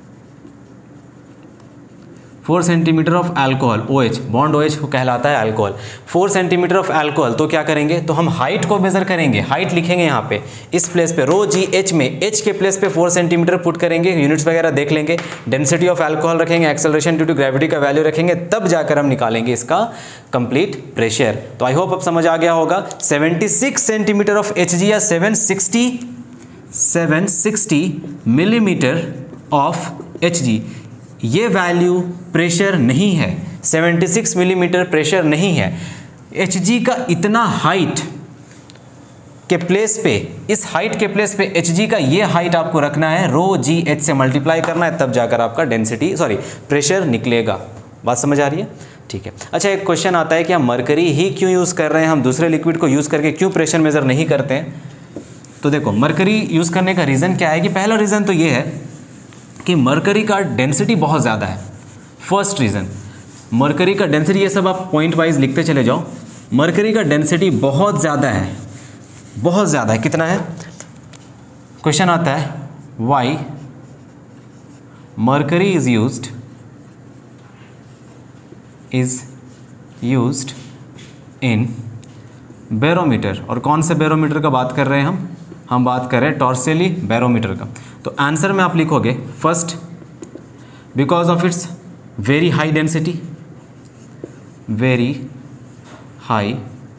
four centimetre of alcohol, O H, bond O H को कहलाता है alcohol, four centimetre of alcohol, तो क्या करेंगे, तो हम हाइट को मेजर करेंगे, हाइट लिखेंगे यहाँ पे इस प्लेस पे, रो जी एच में एच के प्लेस पे फोर सेंटीमीटर पुट करेंगे, यूनिट्स वगैरह देख लेंगे, डेंसिटी ऑफ अल्कोहल रखेंगे, एक्सेलरेशन ड्यू टू ग्रेविटी का वैल्यू रखेंगे, तब जाकर हम निकालेंगे इसका कंप्लीट प्रेशर। तो आई होप अब समझ आ गया होगा। Seventy six centimetre of H G या seven sixty seven sixty millimetre of H G, ये वैल्यू प्रेशर नहीं है, सेवेंटी सिक्स मिलीमीटर प्रेशर नहीं है। एच जी का इतना हाइट के प्लेस पे, इस हाइट के प्लेस पे एच जी का ये हाइट आपको रखना है, रो जी एच से मल्टीप्लाई करना है, तब जाकर आपका डेंसिटी सॉरी प्रेशर निकलेगा। बात समझ आ रही है, ठीक है। अच्छा, एक क्वेश्चन आता है कि हम मरकरी ही क्यों यूज़ कर रहे हैं, हम दूसरे लिक्विड को यूज़ करके क्यों प्रेशर मेज़र नहीं करते हैं। तो देखो, मरकरी यूज़ करने का रीज़न क्या है कि पहला रीज़न तो ये है कि मरकरी का डेंसिटी बहुत ज़्यादा है। फर्स्ट रीज़न, मरकरी का डेंसिटी, ये सब आप पॉइंट वाइज लिखते चले जाओ, मरकरी का डेंसिटी बहुत ज़्यादा है, बहुत ज़्यादा है। कितना है, क्वेश्चन आता है why mercury is used is used in barometer, और कौन से बैरोमीटर का बात कर रहे हैं हम हम बात कर रहे हैं टॉर्सियली बैरोमीटर का। तो आंसर में आप लिखोगे first, because of its very high density, very high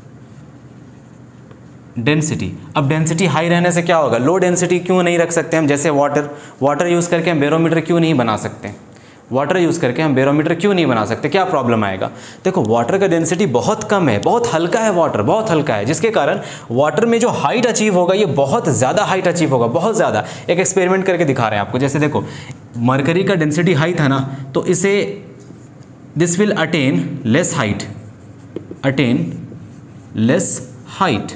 density. अब डेंसिटी हाई रहने से क्या होगा, लो डेंसिटी क्यों नहीं रख सकते हम, जैसे वाटर, वाटर यूज़ करके हम बैरोमीटर क्यों नहीं बना सकते, वाटर यूज़ करके हम बैरोमीटर क्यों नहीं बना सकते, क्या प्रॉब्लम आएगा। देखो, वाटर का डेंसिटी बहुत कम है, बहुत हल्का है, वाटर बहुत हल्का है, जिसके कारण वाटर में जो हाइट अचीव होगा ये बहुत ज़्यादा हाइट अचीव होगा, बहुत ज़्यादा। एक एक्सपेरिमेंट करके दिखा रहे हैं आपको, जैसे देखो मरकरी का डेंसिटी हाई था ना, तो इसे this will attain less height, attain less height.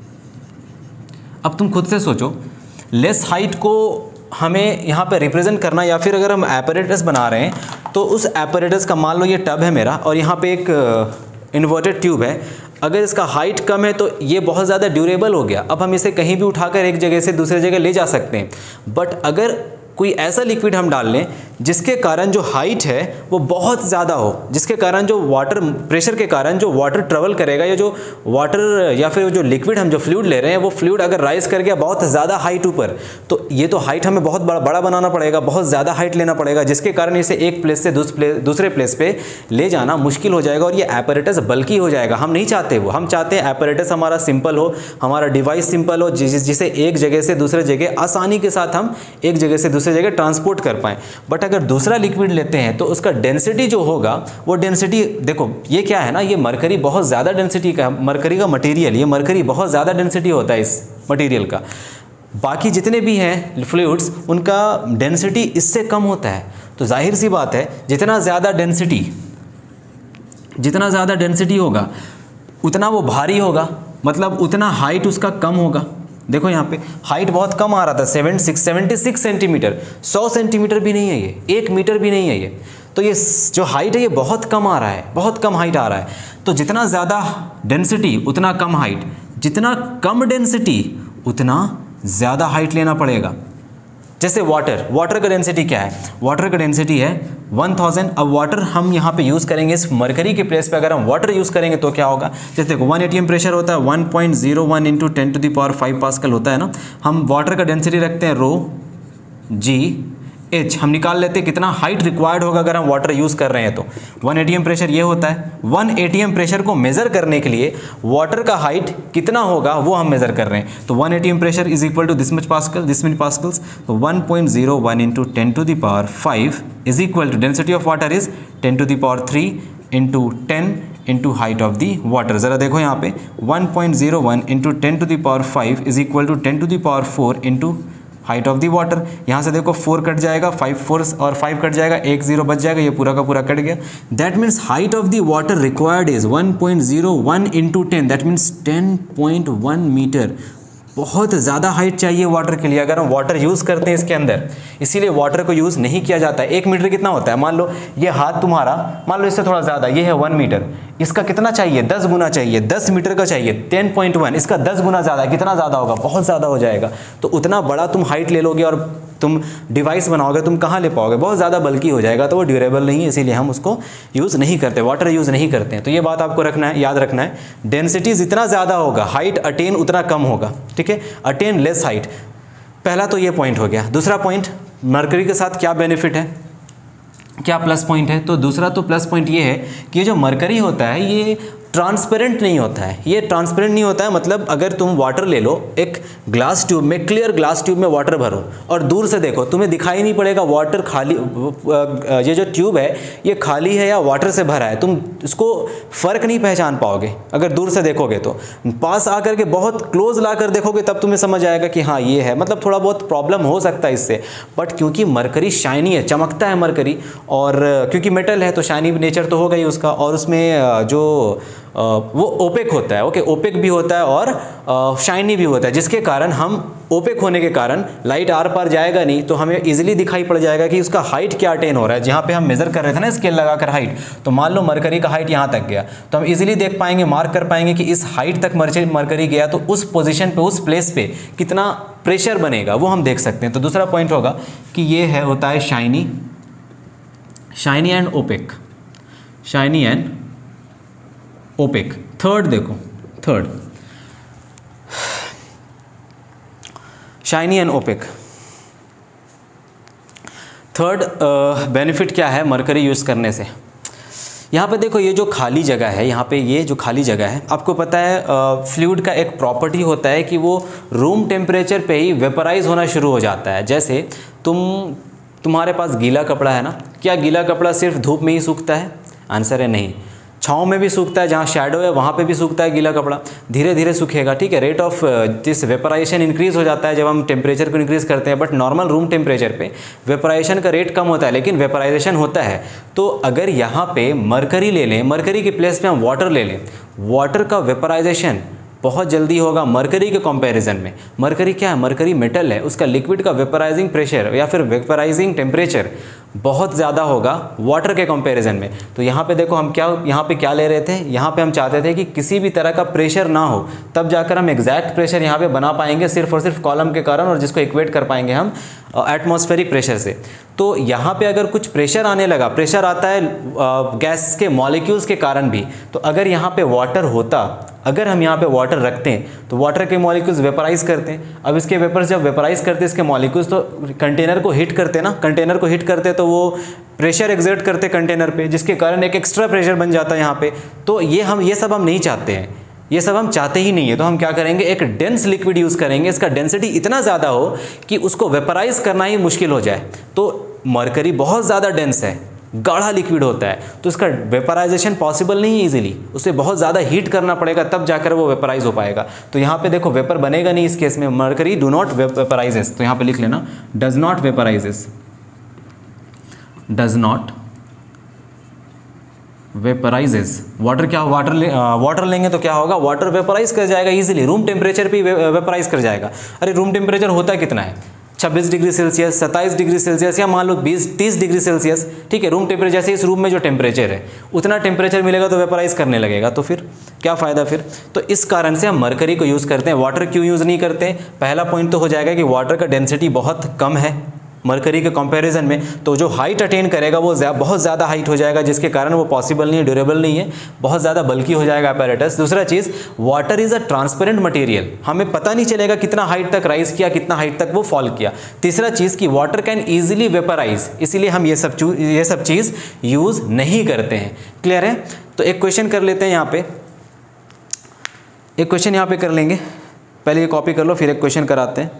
अब तुम खुद से सोचो, लेस हाइट को हमें यहाँ पे रिप्रेजेंट करना, या फिर अगर हम एपरेटस बना रहे हैं तो उस एपरेटस का, मान लो ये टब है मेरा और यहाँ पे एक इन्वर्टेड ट्यूब है, अगर इसका हाइट कम है तो ये बहुत ज़्यादा ड्यूरेबल हो गया। अब हम इसे कहीं भी उठाकर एक जगह से दूसरे जगह ले जा सकते हैं, बट अगर कोई ऐसा लिक्विड हम डाल लें जिसके कारण जो हाइट है वो बहुत ज़्यादा हो, जिसके कारण जो वाटर प्रेशर के कारण जो वाटर ट्रेवल करेगा, या जो वाटर या फिर जो लिक्विड हम जो फ्लूइड ले रहे हैं वो फ्लूइड अगर राइज कर गया बहुत ज़्यादा हाइट ऊपर, तो ये तो हाइट हमें बहुत बड़ा बड़ा बनाना पड़ेगा, बहुत ज़्यादा हाइट लेना पड़ेगा, जिसके कारण इसे एक प्लेस से दूसरे प्लेस पे ले जाना मुश्किल हो जाएगा और ये एपरेटस बल्कि हो जाएगा। हम नहीं चाहते वो, हम चाहते हैं एपरेटस हमारा सिंपल हो, हमारा डिवाइस सिंपल हो, जिसे एक जगह से दूसरे जगह आसानी के साथ हम एक जगह से दूसरे जगह ट्रांसपोर्ट कर पाएँ। बट अगर दूसरा लिक्विड लेते हैं तो उसका डेंसिटी जो होगा वो डेंसिटी, देखो ये क्या है ना, ये मरकरी बहुत ज़्यादा डेंसिटी का, मरकरी का मटेरियल, ये मरकरी बहुत ज़्यादा डेंसिटी होता है इस मटेरियल का। बाकी जितने भी हैं फ्लूइड्स उनका डेंसिटी इससे कम होता है, तो जाहिर सी बात है जितना ज़्यादा डेंसिटी जितना ज़्यादा डेंसिटी होगा उतना वो भारी होगा, मतलब उतना हाइट उसका कम होगा, देखो यहाँ पे हाइट बहुत कम आ रहा था, seven six seventy six centimetre, सौ सेंटीमीटर भी नहीं है ये, एक मीटर भी नहीं है ये। तो ये जो हाइट है ये बहुत कम आ रहा है, बहुत कम हाइट आ रहा है। तो जितना ज़्यादा डेंसिटी उतना कम हाइट, जितना कम डेंसिटी उतना ज़्यादा हाइट लेना पड़ेगा। जैसे वाटर, वाटर का डेंसिटी क्या है? वाटर का डेंसिटी है वन थाउजेंड। अब वाटर हम यहाँ पे यूज़ करेंगे इस मरकरी के प्लेस पे, अगर हम वाटर यूज़ करेंगे तो क्या होगा? जैसे देखो वन एटीएम प्रेशर होता है, one point zero one into ten to the power five pascal होता है ना। हम वाटर का डेंसिटी रखते हैं रो जी एच, हम निकाल लेते हैं कितना हाइट रिक्वायर्ड होगा अगर हम वाटर यूज़ कर रहे हैं तो। वन एटीएम प्रेशर ये होता है, वन एटीएम प्रेशर को मेज़र करने के लिए वाटर का हाइट कितना होगा वो हम मेज़र कर रहे हैं। तो one ATM pressure is equal to this much pascal, this much pascals. तो one point zero one into ten to the power five is equal to density of water is ten to the power three into ten into height of the water. ज़रा देखो यहाँ पे one point zero one into ten to the power five is equal to ten to the power four into height of the water. यहाँ से देखो four cut जाएगा, five four और five cut जाएगा, एक जीरो बच जाएगा, ये पूरा का पूरा कट गया। That means height of the water required is one point zero one into ten, that means ten point one metre. बहुत ज़्यादा हाइट चाहिए वाटर के लिए अगर हम वाटर यूज़ करते हैं इसके अंदर, इसीलिए वाटर को यूज़ नहीं किया जाता है। एक मीटर कितना होता है? मान लो ये हाथ तुम्हारा, मान लो इससे थोड़ा ज़्यादा, ये है वन मीटर, इसका कितना चाहिए? दस गुना चाहिए, दस मीटर का चाहिए टेन पॉइंट वन, इसका दस गुना ज़्यादा, कितना ज़्यादा होगा? बहुत ज़्यादा हो जाएगा। तो उतना बड़ा तुम हाइट ले लोगे और तुम डिवाइस बनाओगे, तुम कहाँ ले पाओगे? बहुत ज़्यादा बल्कि हो जाएगा, तो वो ड्यूरेबल नहीं है, इसीलिए हम उसको यूज़ नहीं करते, वाटर यूज़ नहीं करते हैं। तो ये बात आपको रखना है, याद रखना है। डेंसिटी जितना ज़्यादा होगा हाइट अटेन उतना कम होगा, ठीक है? अटेन लेस हाइट, पहला तो ये पॉइंट हो गया। दूसरा पॉइंट, मरकरी के साथ क्या बेनिफिट है, क्या प्लस पॉइंट है? तो दूसरा तो प्लस पॉइंट ये है कि ये जो मरकरी होता है ये ट्रांसपेरेंट नहीं होता है। ये ट्रांसपेरेंट नहीं होता है मतलब अगर तुम वाटर ले लो, एक ग्लास ट्यूब में, क्लियर ग्लास ट्यूब में वाटर भरो और दूर से देखो, तुम्हें दिखाई नहीं पड़ेगा वाटर खाली, ये जो ट्यूब है ये खाली है या वाटर से भरा है, तुम इसको फ़र्क नहीं पहचान पाओगे अगर दूर से देखोगे। तो पास आकर के बहुत क्लोज ला कर देखोगे तब तुम्हें समझ आएगा कि हाँ ये है, मतलब थोड़ा बहुत प्रॉब्लम हो सकता है इससे। बट क्योंकि मरकरी शाइनी है, चमकता है मरकरी, और क्योंकि मेटल है तो शाइनी नेचर तो होगा ही उसका, और उसमें जो वो ओपेक होता है, ओके, ओपेक भी होता है और शाइनी भी होता है, जिसके कारण हम ओपेक होने के कारण लाइट आर पार जाएगा नहीं, तो हमें इजीली दिखाई पड़ जाएगा कि उसका हाइट क्या अटेन हो रहा है। जहाँ पे हम मेज़र कर रहे थे ना स्केल लगाकर हाइट, तो मान लो मरकरी का हाइट यहाँ तक गया, तो हम इजीली देख पाएंगे, मार्क कर पाएंगे कि इस हाइट तक मरकरी गया, तो उस पोजीशन पे, उस प्लेस पे कितना प्रेशर बनेगा वो हम देख सकते हैं। तो दूसरा पॉइंट होगा कि ये है, होता है shiny, shiny and opaque, shiny and opaque. Third देखो, third shiny and opaque. Third benefit क्या है मरकरी यूज़ करने से? यहाँ पे देखो, ये जो खाली जगह है, यहाँ पे ये जो खाली जगह है, आपको पता है फ्लूइड का एक प्रॉपर्टी होता है कि वो रूम टेम्परेचर पे ही वेपराइज होना शुरू हो जाता है। जैसे तुम तुम्हारे पास गीला कपड़ा है ना, क्या गीला कपड़ा सिर्फ धूप में ही सूखता है? आंसर है नहीं, छाँव में भी सूखता है, जहाँ शैडो है वहाँ पे भी सूखता है गीला कपड़ा, धीरे धीरे सूखेगा, ठीक है। Rate of this vaporization increase हो जाता है जब हम टेम्परेचर को इंक्रीज़ करते हैं, बट नॉर्मल रूम टेम्परेचर पे वेपराइजेशन का रेट कम होता है, लेकिन वेपराइजेशन होता है। तो अगर यहाँ पे मरकरी ले लें, मरकरी के प्लेस पे हम वाटर ले लें, वाटर का वेपराइजेशन बहुत जल्दी होगा मरकरी के कंपैरिजन में। मरकरी क्या है? मरकरी मेटल है, उसका लिक्विड का वेपराइजिंग प्रेशर या फिर वेपराइजिंग टेम्परेचर बहुत ज़्यादा होगा वाटर के कंपैरिजन में। तो यहाँ पे देखो हम क्या, यहाँ पे क्या ले रहे थे, यहाँ पे हम चाहते थे कि किसी भी तरह का प्रेशर ना हो, तब जाकर हम एग्जैक्ट प्रेशर यहाँ पे बना पाएंगे सिर्फ और सिर्फ कॉलम के कारण, और जिसको इक्वेट कर पाएंगे हम एटमॉस्फेरिक प्रेशर से। तो यहाँ पे अगर कुछ प्रेशर आने लगा, प्रेशर आता है गैस के मॉलिक्यूल्स के कारण भी, तो अगर यहाँ पे वाटर होता, अगर हम यहाँ पे वाटर रखते हैं तो वाटर के मॉलिक्यूल्स वेपराइज करते हैं। अब इसके वेपर्स जब वेपराइज करते हैं इसके मॉलिक्यूल्स, तो कंटेनर को हिट करते ना, कंटेनर को हिट करते तो वो प्रेशर एक्सर्ट करते कंटेनर पे, जिसके कारण एक एक्स्ट्रा प्रेशर बन जाता है यहाँ पे। तो ये हम ये सब हम नहीं चाहते हैं, ये सब हम चाहते ही नहीं है। तो हम क्या करेंगे, एक डेंस लिक्विड यूज़ करेंगे, इसका डेंसिटी इतना ज़्यादा हो कि उसको वेपराइज करना ही मुश्किल हो जाए। तो मरकरी बहुत ज़्यादा डेंस है, गाढ़ा लिक्विड होता है, तो इसका वेपराइजेशन पॉसिबल नहीं है इजीली, उसे बहुत ज़्यादा हीट करना पड़ेगा तब जाकर वो वेपराइज हो पाएगा। तो यहाँ पे देखो वेपर बनेगा नहीं इस केस में, मरकरी डू नॉट वेपराइजेस। तो यहाँ पे लिख लेना, does not vaporizes, does not vaporizes, water क्या वाटर ले, वाटर लेंगे तो क्या होगा, वाटर वेपराइज कर जाएगा इजीली, रूम टेम्परेचर पे वेपराइज कर जाएगा। अरे रूम टेम्परेचर होता कितना है, छब्बीस डिग्री सेल्सियस, सत्ताईस डिग्री सेल्सियस, या मान लो बीस तीस डिग्री सेल्सियस, ठीक है। रूम टेम्परेचर जैसे इस रूम में जो टेम्परेचर है उतना टेम्परेचर मिलेगा तो वेपराइज करने लगेगा, तो फिर क्या फ़ायदा फिर। तो इस कारण से हम मरकरी को यूज़ करते हैं। वाटर क्यों यूज़ नहीं करते, पहला पॉइंट तो हो जाएगा कि वाटर का डेंसिटी बहुत कम है मरकरी के कंपैरिजन में, तो जो हाइट अटेन करेगा वो ज्या, बहुत ज़्यादा हाइट हो जाएगा, जिसके कारण वो पॉसिबल नहीं है, ड्यूरेबल नहीं है, बहुत ज़्यादा बल्कि हो जाएगा अपैरेटस। दूसरा चीज़, water is a transparent material, हमें पता नहीं चलेगा कितना हाइट तक राइज किया, कितना हाइट तक वो फॉल किया। तीसरा चीज़ कि वाटर कैन ईजिली वेपराइज, इसीलिए हम ये सब ये सब चीज़ यूज़ नहीं करते हैं। क्लियर है। तो एक क्वेश्चन कर लेते हैं यहाँ पे, एक क्वेश्चन यहाँ पे कर लेंगे, पहले ये कॉपी कर लो फिर एक क्वेश्चन कराते हैं।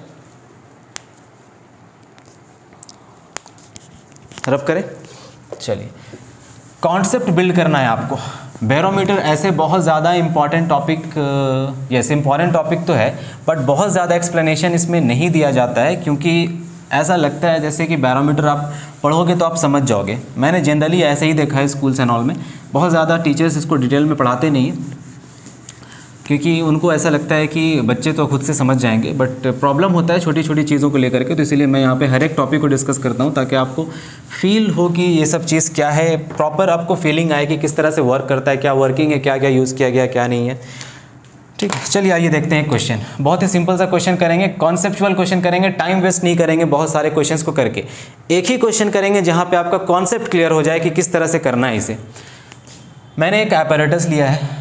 रब करें, चलिए कॉन्सेप्ट बिल्ड करना है आपको। बैरोमीटर ऐसे बहुत ज़्यादा important topic, yes important topic तो है, बट बहुत ज़्यादा एक्सप्लेनेशन इसमें नहीं दिया जाता है, क्योंकि ऐसा लगता है जैसे कि बैरोमीटर आप पढ़ोगे तो आप समझ जाओगे। मैंने जनरली ऐसे ही देखा है स्कूल्स एंड ऑल में, बहुत ज़्यादा टीचर्स इसको डिटेल में पढ़ाते नहीं हैं, क्योंकि उनको ऐसा लगता है कि बच्चे तो खुद से समझ जाएंगे, बट प्रॉब्लम होता है छोटी छोटी चीज़ों को लेकर के। तो इसीलिए मैं यहाँ पे हर एक टॉपिक को डिस्कस करता हूँ, ताकि आपको फील हो कि ये सब चीज़ क्या है, प्रॉपर आपको फीलिंग आए कि किस तरह से वर्क करता है, क्या वर्किंग है, क्या क्या यूज़ किया गया, क्या नहीं है। ठीक है, चलिए आइए देखते हैं एक क्वेश्चन। बहुत ही सिंपल सा क्वेश्चन करेंगे, कॉन्सेप्चुअल क्वेश्चन करेंगे, टाइम वेस्ट नहीं करेंगे बहुत सारे क्वेश्चंस को करके। एक ही क्वेश्चन करेंगे जहाँ पे आपका कॉन्सेप्ट क्लियर हो जाए कि किस तरह से करना है इसे। मैंने एक एपैरेटस लिया है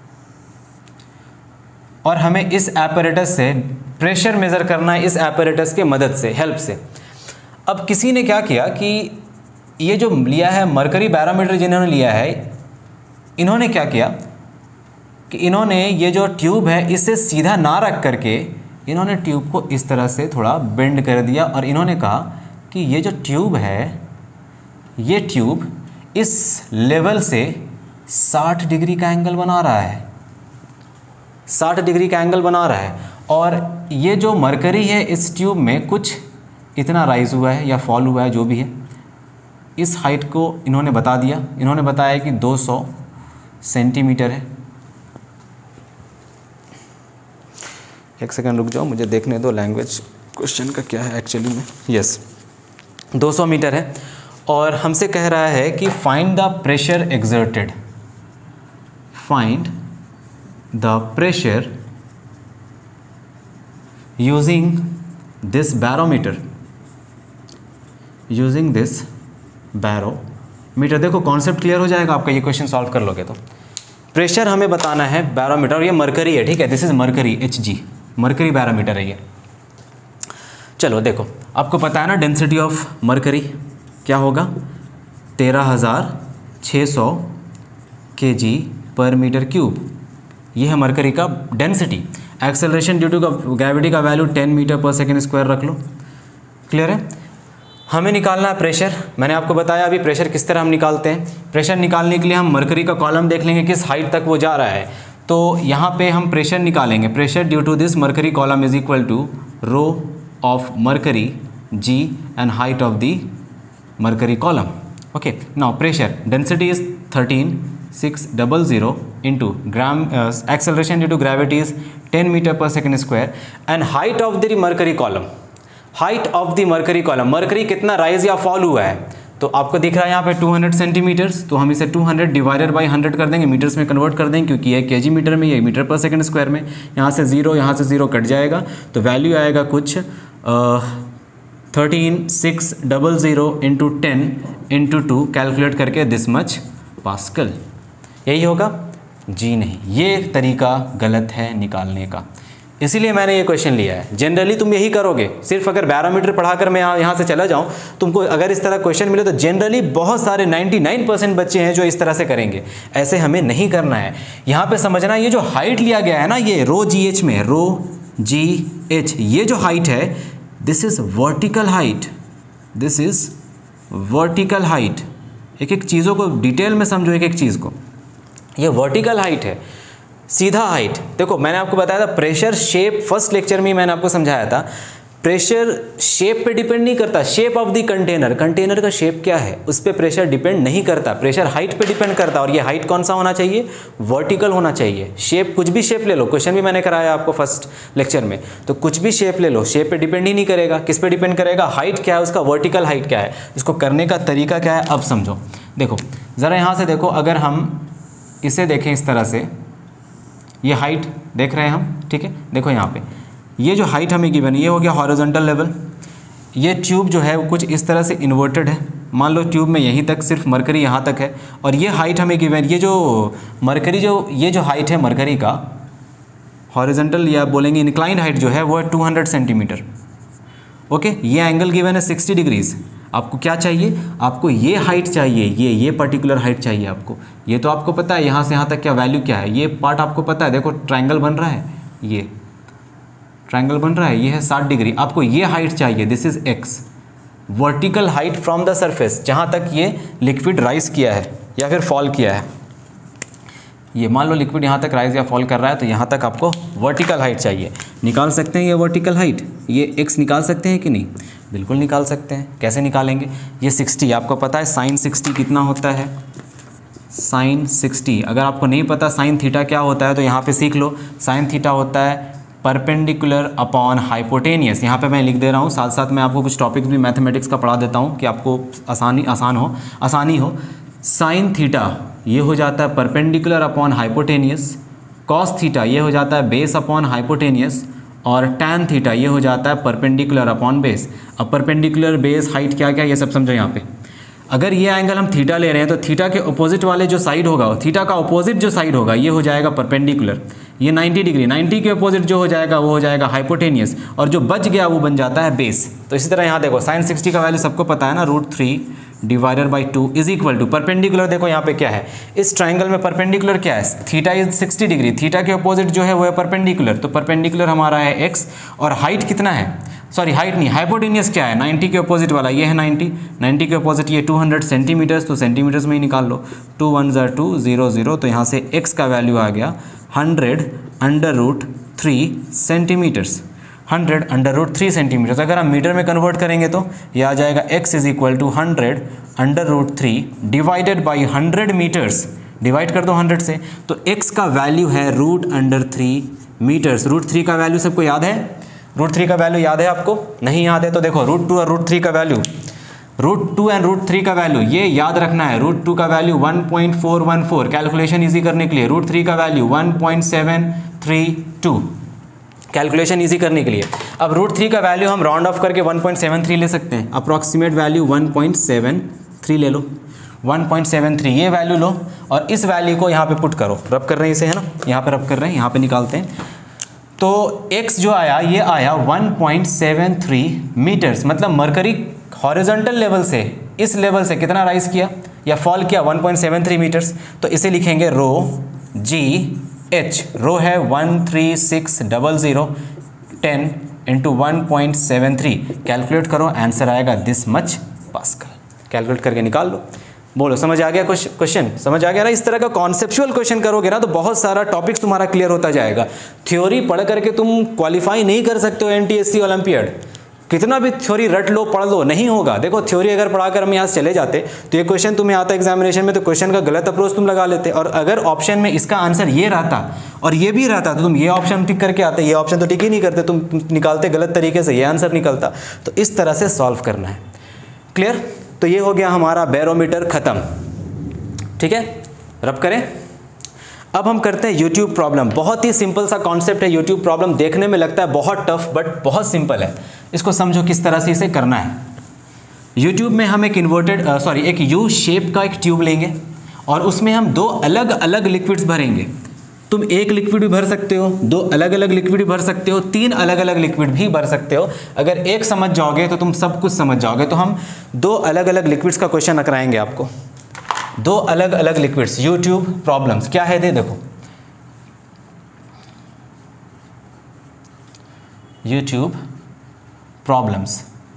और हमें इस एपैरेटस से प्रेशर मेज़र करना है, इस एपैरेटस के मदद से, हेल्प से। अब किसी ने क्या किया कि ये जो लिया है मरकरी बैरोमीटर जिन्होंने लिया है, इन्होंने क्या किया कि इन्होंने ये जो ट्यूब है इससे सीधा ना रख करके इन्होंने ट्यूब को इस तरह से थोड़ा बेंड कर दिया, और इन्होंने कहा कि ये जो ट्यूब है, ये ट्यूब इस लेवल से साठ डिग्री का एंगल बना रहा है, साठ डिग्री का एंगल बना रहा है। और ये जो मरकरी है इस ट्यूब में कुछ इतना राइज हुआ है या फॉल हुआ है, जो भी है, इस हाइट को इन्होंने बता दिया। इन्होंने बताया कि दो सौ सेंटीमीटर है। एक सेकंड रुक जाओ, मुझे देखने दो लैंग्वेज क्वेश्चन का क्या है एक्चुअली में। यस, दो सौ मीटर है, और हमसे कह रहा है कि find the pressure exerted, find the pressure using this barometer, using this barometer। देखो कॉन्सेप्ट क्लियर हो जाएगा आपका, ये क्वेश्चन सॉल्व कर लोगे तो। प्रेशर हमें बताना है बैरोमीटर, और ये मरकरी है, ठीक है, this is mercury, H G, mercury barometer है ये। चलो देखो, आपको पता है ना डेंसिटी ऑफ मरकरी क्या होगा, तेरह हज़ार छः सौ के जी पर मीटर क्यूब। ये है मरकरी का density. Acceleration due to gravity का value ten metre per second square रख लो। क्लियर है। हमें निकालना है प्रेशर। मैंने आपको बताया अभी प्रेशर किस तरह हम निकालते हैं। प्रेशर निकालने के लिए हम मरकरी का कॉलम देख लेंगे किस हाइट तक वो जा रहा है, तो यहाँ पे हम प्रेशर निकालेंगे। Pressure due to this mercury column is equal to rho of mercury g and height of the mercury column. Okay, now pressure density is thirteen six double zero into gram, acceleration due to gravity is ten metre per second square, and height of the mercury column, height of the mercury column, mercury कितना rise या fall हुआ है, तो आपको दिख रहा है यहाँ पे टू हंड्रेड सेंटीमीटर्स, तो हम इसे two hundred divided by hundred कर देंगे, मीटर्स में कन्वर्ट कर देंगे, क्योंकि ये केजी मीटर में, ये मीटर पर सेकंड स्क्वायर में। यहाँ से ज़ीरो, यहाँ से ज़ीरो कट जाएगा, तो वैल्यू आएगा कुछ thirteen six double zero into ten into two, calculate करके दिस मच पास्कल। यही होगा? जी नहीं, ये तरीका गलत है निकालने का, इसीलिए मैंने ये क्वेश्चन लिया है। जनरली तुम यही करोगे, सिर्फ अगर बैरोमीटर पढ़ाकर मैं यहाँ से चला जाऊँ, तुमको अगर इस तरह क्वेश्चन मिले तो जनरली बहुत सारे निन्यानवे परसेंट बच्चे हैं जो इस तरह से करेंगे। ऐसे हमें नहीं करना है। यहाँ पे समझना, ये जो हाइट लिया गया है ना, ये रो जी एच में, रो जी एच, ये जो हाइट है, this is vertical height, this is vertical height. एक एक चीज़ों को डिटेल में समझो, एक एक चीज़ को। ये वर्टिकल हाइट है, सीधा हाइट। देखो मैंने आपको बताया था प्रेशर शेप, फर्स्ट लेक्चर में मैंने आपको समझाया था, प्रेशर शेप पे डिपेंड नहीं करता, shape of the container, container का शेप क्या है उस पर प्रेशर डिपेंड नहीं करता, प्रेशर हाइट पे डिपेंड करता है। और ये हाइट कौन सा होना चाहिए, वर्टिकल होना चाहिए। शेप कुछ भी शेप ले लो, क्वेश्चन भी मैंने कराया आपको फर्स्ट लेक्चर में, तो कुछ भी शेप ले लो, शेप पे डिपेंड ही नहीं करेगा। किस पे डिपेंड करेगा, हाइट क्या है उसका, वर्टिकल हाइट क्या है। इसको करने का तरीका क्या है अब समझो। देखो ज़रा यहाँ से देखो, अगर हम इसे देखें इस तरह से, ये हाइट देख रहे हैं हम, ठीक है। देखो यहाँ पे ये जो हाइट हमें गिवन, ये हो गया हॉरिजॉन्टल लेवल। ये ट्यूब जो है वो कुछ इस तरह से इन्वर्टेड है, मान लो ट्यूब में यहीं तक सिर्फ मरकरी यहाँ तक है, और ये हाइट हमें गिवन, ये जो मरकरी जो ये जो हाइट है मरकरी का हॉरिजॉन्टल या बोलेंगे इंक्लाइंड हाइट जो है वो है टू हंड्रेड सेंटीमीटर। ओके, ये एंगल गिवन है सिक्सटी डिग्रीज। आपको क्या चाहिए, आपको ये हाइट चाहिए, ये ये पर्टिकुलर हाइट चाहिए आपको। ये तो आपको पता है यहाँ से यहाँ तक क्या वैल्यू क्या है, ये पार्ट आपको पता है। देखो ट्रायंगल बन रहा है, ये ट्रायंगल बन रहा है, ये है साठ डिग्री। आपको ये हाइट चाहिए, this is x, vertical height from the surface, जहाँ तक ये लिक्विड राइज किया है या फिर फॉल किया है। ये मान लो लिक्विड यहाँ तक राइज या फॉल कर रहा है, तो यहाँ तक आपको वर्टिकल हाइट चाहिए। निकाल सकते हैं ये वर्टिकल हाइट, ये एक्स निकाल सकते हैं कि नहीं, बिल्कुल निकाल सकते हैं। कैसे निकालेंगे, ये सिक्सटी आपको पता है, साइन सिक्सटी कितना होता है, साइन सिक्सटी। अगर आपको नहीं पता साइन थीटा क्या होता है तो यहाँ पे सीख लो, साइन थीटा होता है परपेंडिकुलर अपॉन हाइपोटेनियस। यहाँ पे मैं लिख दे रहा हूँ, साथ साथ मैं आपको कुछ टॉपिक्स भी मैथमेटिक्स का पढ़ा देता हूँ कि आपको आसानी आसान हो आसानी हो। साइन थीटा ये हो जाता है perpendicular upon hypotenuse, cos theta ये हो जाता है बेस अपॉन हाइपोटेनियस, और टैन थीटा ये हो जाता है परपेंडिकुलर अपॉन बेस। अब परपेंडिकुलर, बेस, हाइट क्या क्या ये सब समझो यहाँ पे। अगर ये एंगल हम थीटा ले रहे हैं तो थीटा के अपोजिट वाले जो साइड होगा, थीटा का अपोजिट जो साइड होगा ये हो जाएगा परपेंडिकुलर, ये नाइन्टी डिग्री, नाइन्टी के अपोजिट जो हो जाएगा वो हो जाएगा हाइपोटेनियस, और जो बच गया वो बन जाता है बेस। तो इसी तरह यहाँ देखो साइन सिक्सटी का वैल्यू सबको पता है ना, root three divided by two is equal to perpendicular. देखो यहाँ पे क्या है, इस ट्राइंगल में परपेंडिकुलर क्या है, theta is sixty degree, theta के अपोजिट जो है वो है परपेंडिकुलर, तो परपेंडिकुलर हमारा है एक्स, और हाइट कितना है, सॉरी हाइट नहीं, हाइपोटेनियस क्या है, नाइन्टी के अपोजिट वाला, ये है नाइन्टी, नाइन्टी के अपोजिट ये टू हंड्रेड सेंटीमीटर्स, तो सेंटीमीटर्स में ही निकाल लो, टू वन ज़ा टू, जीरो जीरो, तो यहाँ से x का वैल्यू आ गया hundred under root three centimetres, hundred under root three centimetres. अगर हम मीटर में कन्वर्ट करेंगे तो ये आ जाएगा x is equal to hundred under root three divided by hundred metres, divide कर दो हंड्रेड से, तो x का वैल्यू है root under three metres. Root three का वैल्यू सबको याद है, रूट थ्री का वैल्यू याद है आपको, नहीं याद है तो देखो रूट टू और रूट थ्री का value, root two and root three का वैल्यू ये याद रखना है। रूट टू का value one point four one four, calculation easy करने के लिए, रूट थ्री का value one point seven three two, calculation easy करने के लिए। अब रूट थ्री का वैल्यू हम राउंड ऑफ करके वन पॉइंट सेवन थ्री ले सकते हैं, approximate value one point seven three ले लो, वन पॉइंट सेवन थ्री ये वैल्यू लो, और इस वैल्यू को यहाँ पे पुट करो, रब कर रहे हैं इसे, है ना, यहाँ पे रब कर रहे हैं, यहाँ पे निकालते हैं, तो x जो आया ये आया one point seven three metres, मतलब मरकरी हॉरिजॉन्टल लेवल से इस लेवल से कितना राइज किया या फॉल किया, one point seven three metres. तो इसे लिखेंगे रो जी एच, रो है one three six double zero ten into one point seven three, calculate करो, आंसर आएगा दिस मच पास्कल। कैलकुलेट करके निकाल लो, बोलो समझ आ गया क्वेश्चन, समझ आ गया ना। इस तरह का कॉन्सेप्चुअल क्वेश्चन करोगे ना तो बहुत सारा टॉपिक्स तुम्हारा क्लियर होता जाएगा। थ्योरी पढ़ करके तुम क्वालिफाई नहीं कर सकते हो एनटीएससी ओलंपियाड, कितना भी थ्योरी रट लो पढ़ लो नहीं होगा। देखो थ्योरी अगर पढ़ाकर हम यहाँ से चले जाते तो ये क्वेश्चन तुम्हें आता एग्जामिनेशन में, तो क्वेश्चन का गलत अप्रोच तुम लगा लेते, और अगर ऑप्शन में इसका आंसर ये रहता और ये भी रहता तो तुम ये ऑप्शन टिक करके आते, ये ऑप्शन तो टिक ही नहीं करते, तुम निकालते गलत तरीके से, ये आंसर निकलता। तो इस तरह से सॉल्व करना है, क्लियर। तो ये हो गया हमारा बैरोमीटर खत्म, ठीक है, रब करें। अब हम करते हैं यूट्यूब प्रॉब्लम। बहुत ही सिंपल सा कॉन्सेप्ट है यूट्यूब प्रॉब्लम, देखने में लगता है बहुत टफ बट बहुत सिंपल है। इसको समझो किस तरह से इसे करना है। यूट्यूब में हम एक इन्वर्टेड सॉरी एक यू शेप का एक ट्यूब लेंगे और उसमें हम दो अलग अलग लिक्विड्स भरेंगे। तुम एक लिक्विड भी भर सकते हो, दो अलग अलग लिक्विड भी भर सकते हो, तीन अलग अलग लिक्विड भी भर सकते हो। अगर एक समझ जाओगे तो तुम सब कुछ समझ जाओगे। तो हम दो अलग अलग लिक्विड्स का क्वेश्चन कराएंगे आपको, दो अलग अलग लिक्विड्स। यूट्यूब प्रॉब्लम्स क्या है दे देखो, यूट्यूब प्रॉब्लम्स।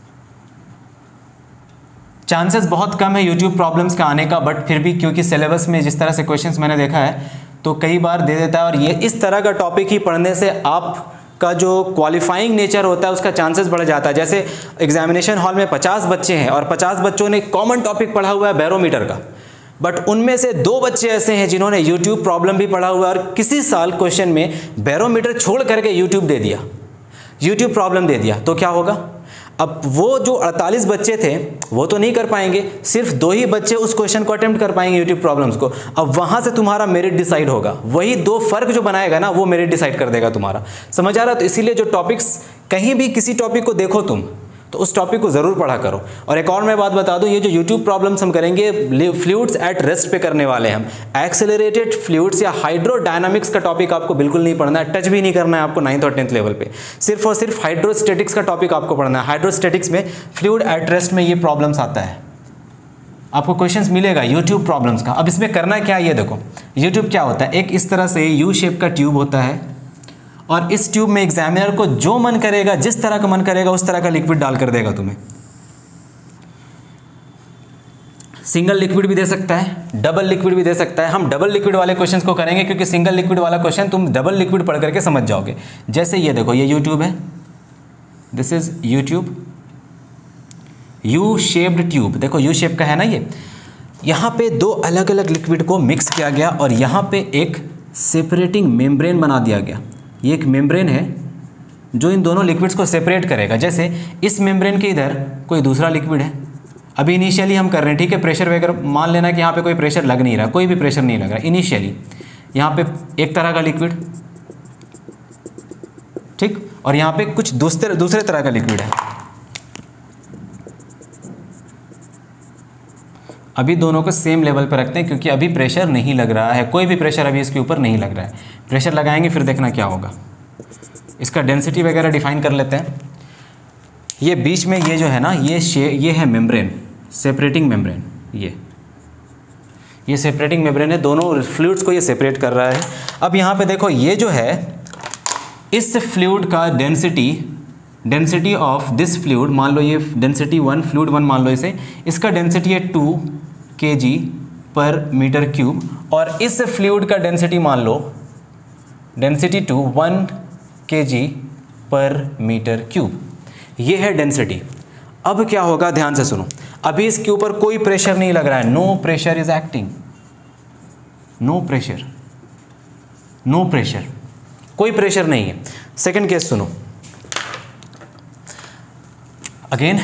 चांसेस बहुत कम है यूट्यूब प्रॉब्लम्स का आने का, बट फिर भी क्योंकि सिलेबस में जिस तरह से क्वेश्चंस मैंने देखा है तो कई बार दे देता है। और ये इस तरह का टॉपिक ही पढ़ने से आपका का जो क्वालिफाइंग नेचर होता है उसका चांसेस बढ़ जाता है। जैसे एग्जामिनेशन हॉल में पचास बच्चे हैं और पचास बच्चों ने कॉमन टॉपिक पढ़ा हुआ है बैरोमीटर का, बट उनमें से दो बच्चे ऐसे हैं जिन्होंने यूट्यूब प्रॉब्लम भी पढ़ा हुआ है और किसी साल क्वेश्चन में बैरोमीटर छोड़ करके यूट्यूब दे दिया, यूट्यूब प्रॉब्लम दे दिया, तो क्या होगा? अब वो जो अड़तालीस बच्चे थे वो तो नहीं कर पाएंगे, सिर्फ दो ही बच्चे उस क्वेश्चन को अटेम्प्ट कर पाएंगे यूट्यूब प्रॉब्लम्स को। अब वहाँ से तुम्हारा मेरिट डिसाइड होगा, वही दो फर्क जो बनाएगा ना वो मेरिट डिसाइड कर देगा तुम्हारा। समझ आ रहा है? तो इसीलिए जो टॉपिक्स, कहीं भी किसी टॉपिक को देखो तुम तो उस टॉपिक को ज़रूर पढ़ा करो। और एक और मैं बात बता दूं, ये जो यूट्यूब प्रॉब्लम्स हम करेंगे फ्लूइड्स एट रेस्ट पे करने वाले हैं हम। एक्सेलरेटेड फ्लूइड्स या हाइड्रोडायनामिक्स का टॉपिक आपको बिल्कुल नहीं पढ़ना है, टच भी नहीं करना है आपको नाइन्थ और टेंथ लेवल पे। सिर्फ और सिर्फ हाइड्रोस्टेटिक्स का टॉपिक आपको पढ़ना है। हाइड्रोस्टेटिक्स में फ्लूइड एट रेस्ट में ये प्रॉब्लम्स आता है, आपको क्वेश्चंस मिलेगा यूट्यूब प्रॉब्लम्स का। अब इसमें करना क्या है ये देखो, यूट्यूब क्या होता है, एक इस तरह से यू शेप का ट्यूब होता है और इस ट्यूब में एग्जामिनर को जो मन करेगा, जिस तरह का मन करेगा उस तरह का लिक्विड डाल कर देगा तुम्हें। सिंगल लिक्विड भी दे सकता है, डबल लिक्विड भी दे सकता है। हम डबल लिक्विड वाले क्वेश्चंस को करेंगे क्योंकि सिंगल लिक्विड वाला क्वेश्चन तुम डबल लिक्विड पढ़ करके समझ जाओगे। जैसे ये देखो, ये यूट्यूब है, this is U tube, U shaped tube, देखो यू शेप का है ना ये। यहाँ पे दो अलग अलग लिक्विड को मिक्स किया गया और यहाँ पे एक सेपरेटिंग मेम्ब्रेन बना दिया गया। ये एक मेम्ब्रेन है जो इन दोनों लिक्विड्स को सेपरेट करेगा। जैसे इस मेम्ब्रेन के इधर कोई दूसरा लिक्विड है, अभी इनिशियली हम कर रहे हैं, ठीक है, प्रेशर वगैरह मान लेना कि यहाँ पे कोई प्रेशर लग नहीं रहा, कोई भी प्रेशर नहीं लग रहा इनिशियली। यहाँ पे एक तरह का लिक्विड, ठीक, और यहाँ पे कुछ दूसरे दूसरे तरह का लिक्विड है। अभी दोनों को सेम लेवल पर रखते हैं क्योंकि अभी प्रेशर नहीं लग रहा है, कोई भी प्रेशर अभी इसके ऊपर नहीं लग रहा है। प्रेशर लगाएंगे फिर देखना क्या होगा। इसका डेंसिटी वगैरह डिफाइन कर लेते हैं। ये बीच में ये जो है ना, ये शे ये है मेम्ब्रेन, सेपरेटिंग मेम्ब्रेन, ये ये सेपरेटिंग मेम्ब्रेन है, दोनों फ्लूइड्स को ये सेपरेट कर रहा है। अब यहाँ पे देखो, ये जो है इस फ्लूइड का density density of this fluid, मान लो ये डेंसिटी वन, फ्लूइड वन मान लो इसे, इसका डेंसिटी है टू के जी पर मीटर क्यूब, और इस फ्लूइड का डेंसिटी मान लो डेंसिटी टू वन के जी पर मीटर क्यूब। ये है डेंसिटी। अब क्या होगा, ध्यान से सुनो, अभी इसके ऊपर कोई प्रेशर नहीं लग रहा है, no pressure is acting, no pressure, no pressure, कोई प्रेशर नहीं है। सेकंड केस सुनो अगेन,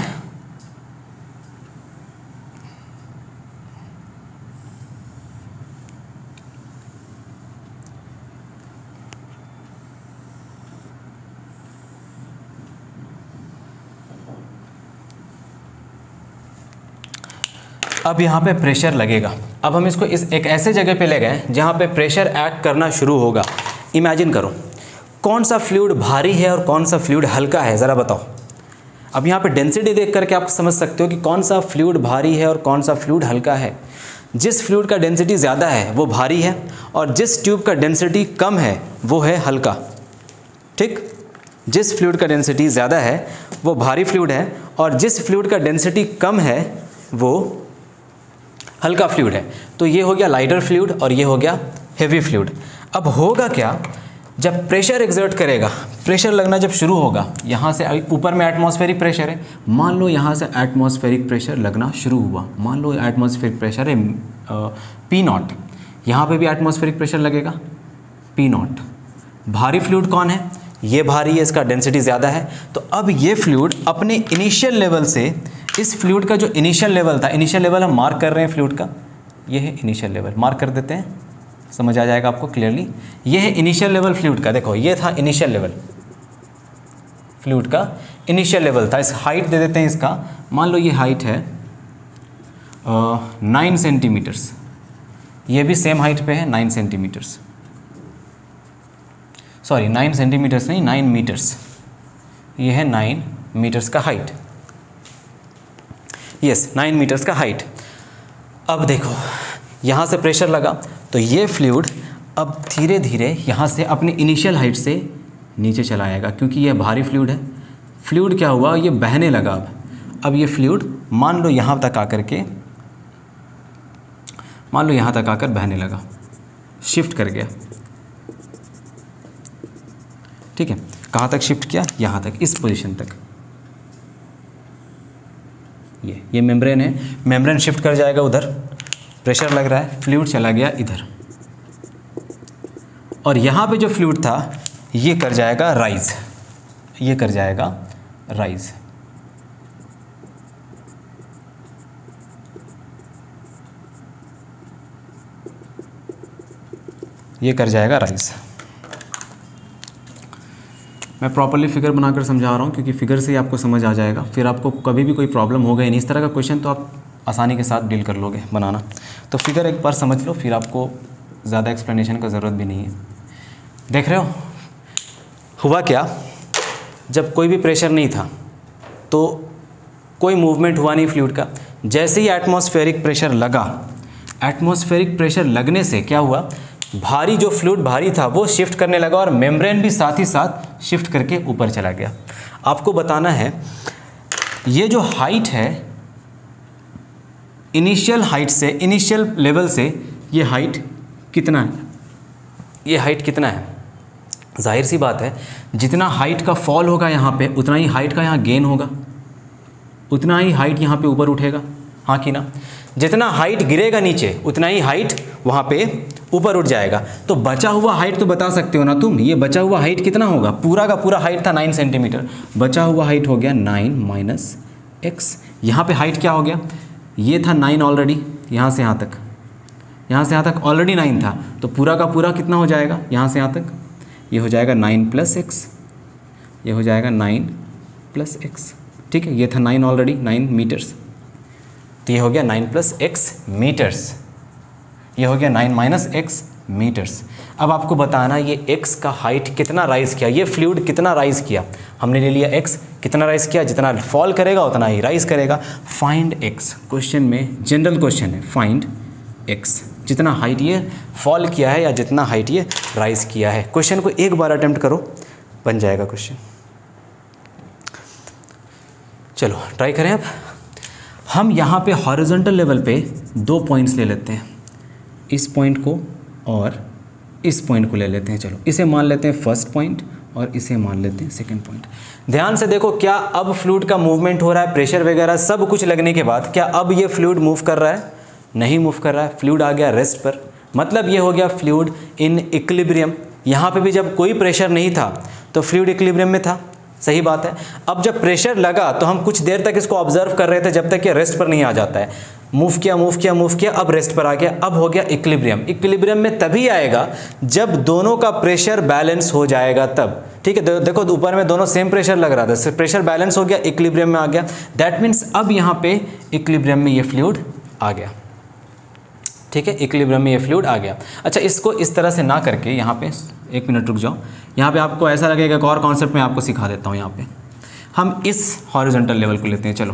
अब यहाँ पे प्रेशर लगेगा। अब हम इसको इस एक ऐसे जगह पे ले गए जहाँ पे प्रेशर एक्ट करना शुरू होगा। इमेजिन करो कौन सा फ्लूइड भारी है और कौन सा फ्लूइड हल्का है, ज़रा बताओ। अब यहाँ पे डेंसिटी देख करके आप समझ सकते हो कि कौन सा फ्लूइड भारी है और कौन सा फ्लूइड हल्का है। जिस फ्लूइड का डेंसिटी ज़्यादा है वो भारी है और जिस ट्यूब का डेंसिटी कम है वो है हल्का, ठीक। जिस फ्लूइड का डेंसिटी ज़्यादा है वो भारी फ्लूइड है और जिस फ्लूइड का डेंसिटी कम है वो हल्का फ्लूइड है। तो ये हो गया लाइटर फ्लूइड और ये हो गया हेवी फ्लूइड। अब होगा क्या, जब प्रेशर एक्सर्ट करेगा, प्रेशर लगना जब शुरू होगा, यहाँ से ऊपर में एटमॉस्फेरिक प्रेशर है, मान लो यहाँ से एटमॉस्फेरिक प्रेशर लगना शुरू हुआ, मान लो एटमॉस्फेरिक प्रेशर है पी नॉट, यहाँ पे भी एटमॉस्फेरिक प्रेशर लगेगा पी नॉट। भारी फ्लूइड कौन है, ये भारी है, इसका डेंसिटी ज़्यादा है। तो अब ये फ्लूइड अपने इनिशियल लेवल से, इस फ्लूइड का जो इनिशियल लेवल था, इनिशियल लेवल हम मार्क कर रहे हैं फ्लूइड का, ये है इनिशियल लेवल, मार्क कर देते हैं, समझ आ जाएगा आपको क्लियरली। ये है इनिशियल लेवल फ्लूइड का, देखो ये था इनिशियल लेवल फ्लूइड का, इनिशियल लेवल था। इस हाइट दे देते हैं इसका, मान लो ये हाइट है नाइन सेंटीमीटर्स, ये भी सेम हाइट पे है nine centimetres, sorry nine centimetres नहीं नाइन मीटर्स, ये है नाइन मीटर्स का हाइट, यस नाइन मीटर्स का हाइट। अब देखो यहाँ से प्रेशर लगा तो ये फ्लूइड अब धीरे धीरे यहाँ से अपने इनिशियल हाइट से नीचे चला आएगा, क्योंकि ये भारी फ्लूइड है। फ्लूइड क्या हुआ, ये बहने लगा। अब अब ये फ्लूइड मान लो यहाँ तक आकर के, मान लो यहाँ तक आकर बहने लगा, शिफ्ट कर गया, ठीक है। कहाँ तक शिफ्ट किया, यहाँ तक, इस पोजीशन तक। ये ये मेम्ब्रेन है, मेम्ब्रेन शिफ्ट कर जाएगा उधर, प्रेशर लग रहा है, फ्लूइड चला गया इधर, और यहाँ पे जो फ्लूइड था ये कर जाएगा राइज, ये कर जाएगा राइज। ये कर जाएगा राइज। मैं प्रॉपरली फिगर बनाकर समझा रहा हूँ क्योंकि फिगर से ही आपको समझ आ जाएगा, फिर आपको कभी भी कोई प्रॉब्लम होगा ही नहीं। इस तरह का क्वेश्चन तो आप आसानी के साथ डील कर लोगे बनाना। तो फिगर एक बार समझ लो, फिर आपको ज़्यादा एक्सप्लेनेशन का ज़रूरत भी नहीं है। देख रहे हो हुआ क्या, जब कोई भी प्रेशर नहीं था तो कोई मूवमेंट हुआ नहीं फ्लूइड का। जैसे ही एटमॉस्फेरिक प्रेशर लगा, एटमॉस्फेरिक प्रेशर लगने से क्या हुआ, भारी जो फ्लूइड भारी था वो शिफ्ट करने लगा और मेम्ब्रेन भी साथ ही साथ शिफ्ट करके ऊपर चला गया। आपको बताना है ये जो हाइट है, इनिशियल हाइट से, इनिशियल लेवल से ये हाइट कितना है, ये हाइट कितना है। जाहिर सी बात है जितना हाइट का फॉल होगा यहाँ पे उतना ही हाइट का यहाँ गेन होगा, उतना ही हाइट यहाँ पे ऊपर उठेगा, हाँ कि ना। जितना हाइट गिरेगा नीचे उतना ही हाइट वहाँ पे ऊपर उठ जाएगा। तो बचा हुआ हाइट तो बता सकते हो ना तुम, ये बचा हुआ हाइट कितना होगा, पूरा का पूरा हाइट था नाइन सेंटीमीटर, बचा हुआ हाइट हो गया नाइन माइनस एक्स। यहाँ पे हाइट क्या हो गया, ये था नाइन ऑलरेडी, यहाँ से यहाँ तक, यहाँ से यहाँ तक ऑलरेडी नाइन था, तो पूरा का पूरा कितना हो जाएगा, यहाँ से यहाँ तक ये हो जाएगा नाइन प्लस एक्स, ये हो जाएगा नाइन प्लस एक्स, ठीक है। ये था नाइन ऑलरेडी, नाइन मीटर्स, तो ये हो गया नाइन प्लस एक्स मीटर्स, ये हो गया नाइन माइनस एक्स मीटर्स। अब आपको बताना ये x का हाइट कितना राइज़ किया, ये फ्लूइड कितना राइज़ किया। हमने ले लिया x कितना राइज़ किया, जितना फॉल करेगा उतना ही राइज़ करेगा। फाइंड x, क्वेश्चन में जनरल क्वेश्चन है, फाइंड x, जितना हाइट ये फॉल किया है या जितना हाइट ये राइज़ किया है। क्वेश्चन को एक बार अटेम्प्ट करो, बन जाएगा क्वेश्चन। चलो ट्राई करें। अब हम यहाँ पे हॉरिजॉन्टल लेवल पे दो पॉइंट्स ले लेते हैं, इस पॉइंट को और इस पॉइंट को ले लेते हैं। चलो इसे मान लेते हैं फर्स्ट पॉइंट और इसे मान लेते हैं सेकंड पॉइंट। ध्यान से देखो, क्या अब फ्लूइड का मूवमेंट हो रहा है, प्रेशर वगैरह सब कुछ लगने के बाद क्या अब ये फ्लूइड मूव कर रहा है, नहीं मूव कर रहा है, फ्लूइड आ गया रेस्ट पर। मतलब ये हो गया फ्लूइड इन इक्विलिब्रियम। यहाँ पे भी जब कोई प्रेशर नहीं था तो फ्लूइड इक्विलिब्रियम में था, सही बात है। अब जब प्रेशर लगा तो हम कुछ देर तक इसको ऑब्जर्व कर रहे थे जब तक ये रेस्ट पर नहीं आ जाता है। मूव किया मूव किया मूव किया, अब रेस्ट पर आ गया, अब हो गया इक्विलिब्रियम। इक्विलिब्रियम में तभी आएगा जब दोनों का प्रेशर बैलेंस हो जाएगा तब, ठीक है। देखो ऊपर में दोनों सेम प्रेशर लग रहा था, प्रेशर बैलेंस हो गया, इक्विलिब्रियम में आ गया। दैट मीन्स अब यहाँ पे इक्विलिब्रियम में ये फ्लूइड आ गया, ठीक है, इक्विलिब्रियम में ये फ्लूइड आ गया। अच्छा, इसको इस तरह से ना करके यहाँ पे एक मिनट रुक जाओ, यहाँ पे आपको ऐसा लगेगा एक और कॉन्सेप्ट मैं आपको सिखा देता हूँ। यहाँ पे हम इस हॉरिजॉन्टल लेवल को लेते हैं, चलो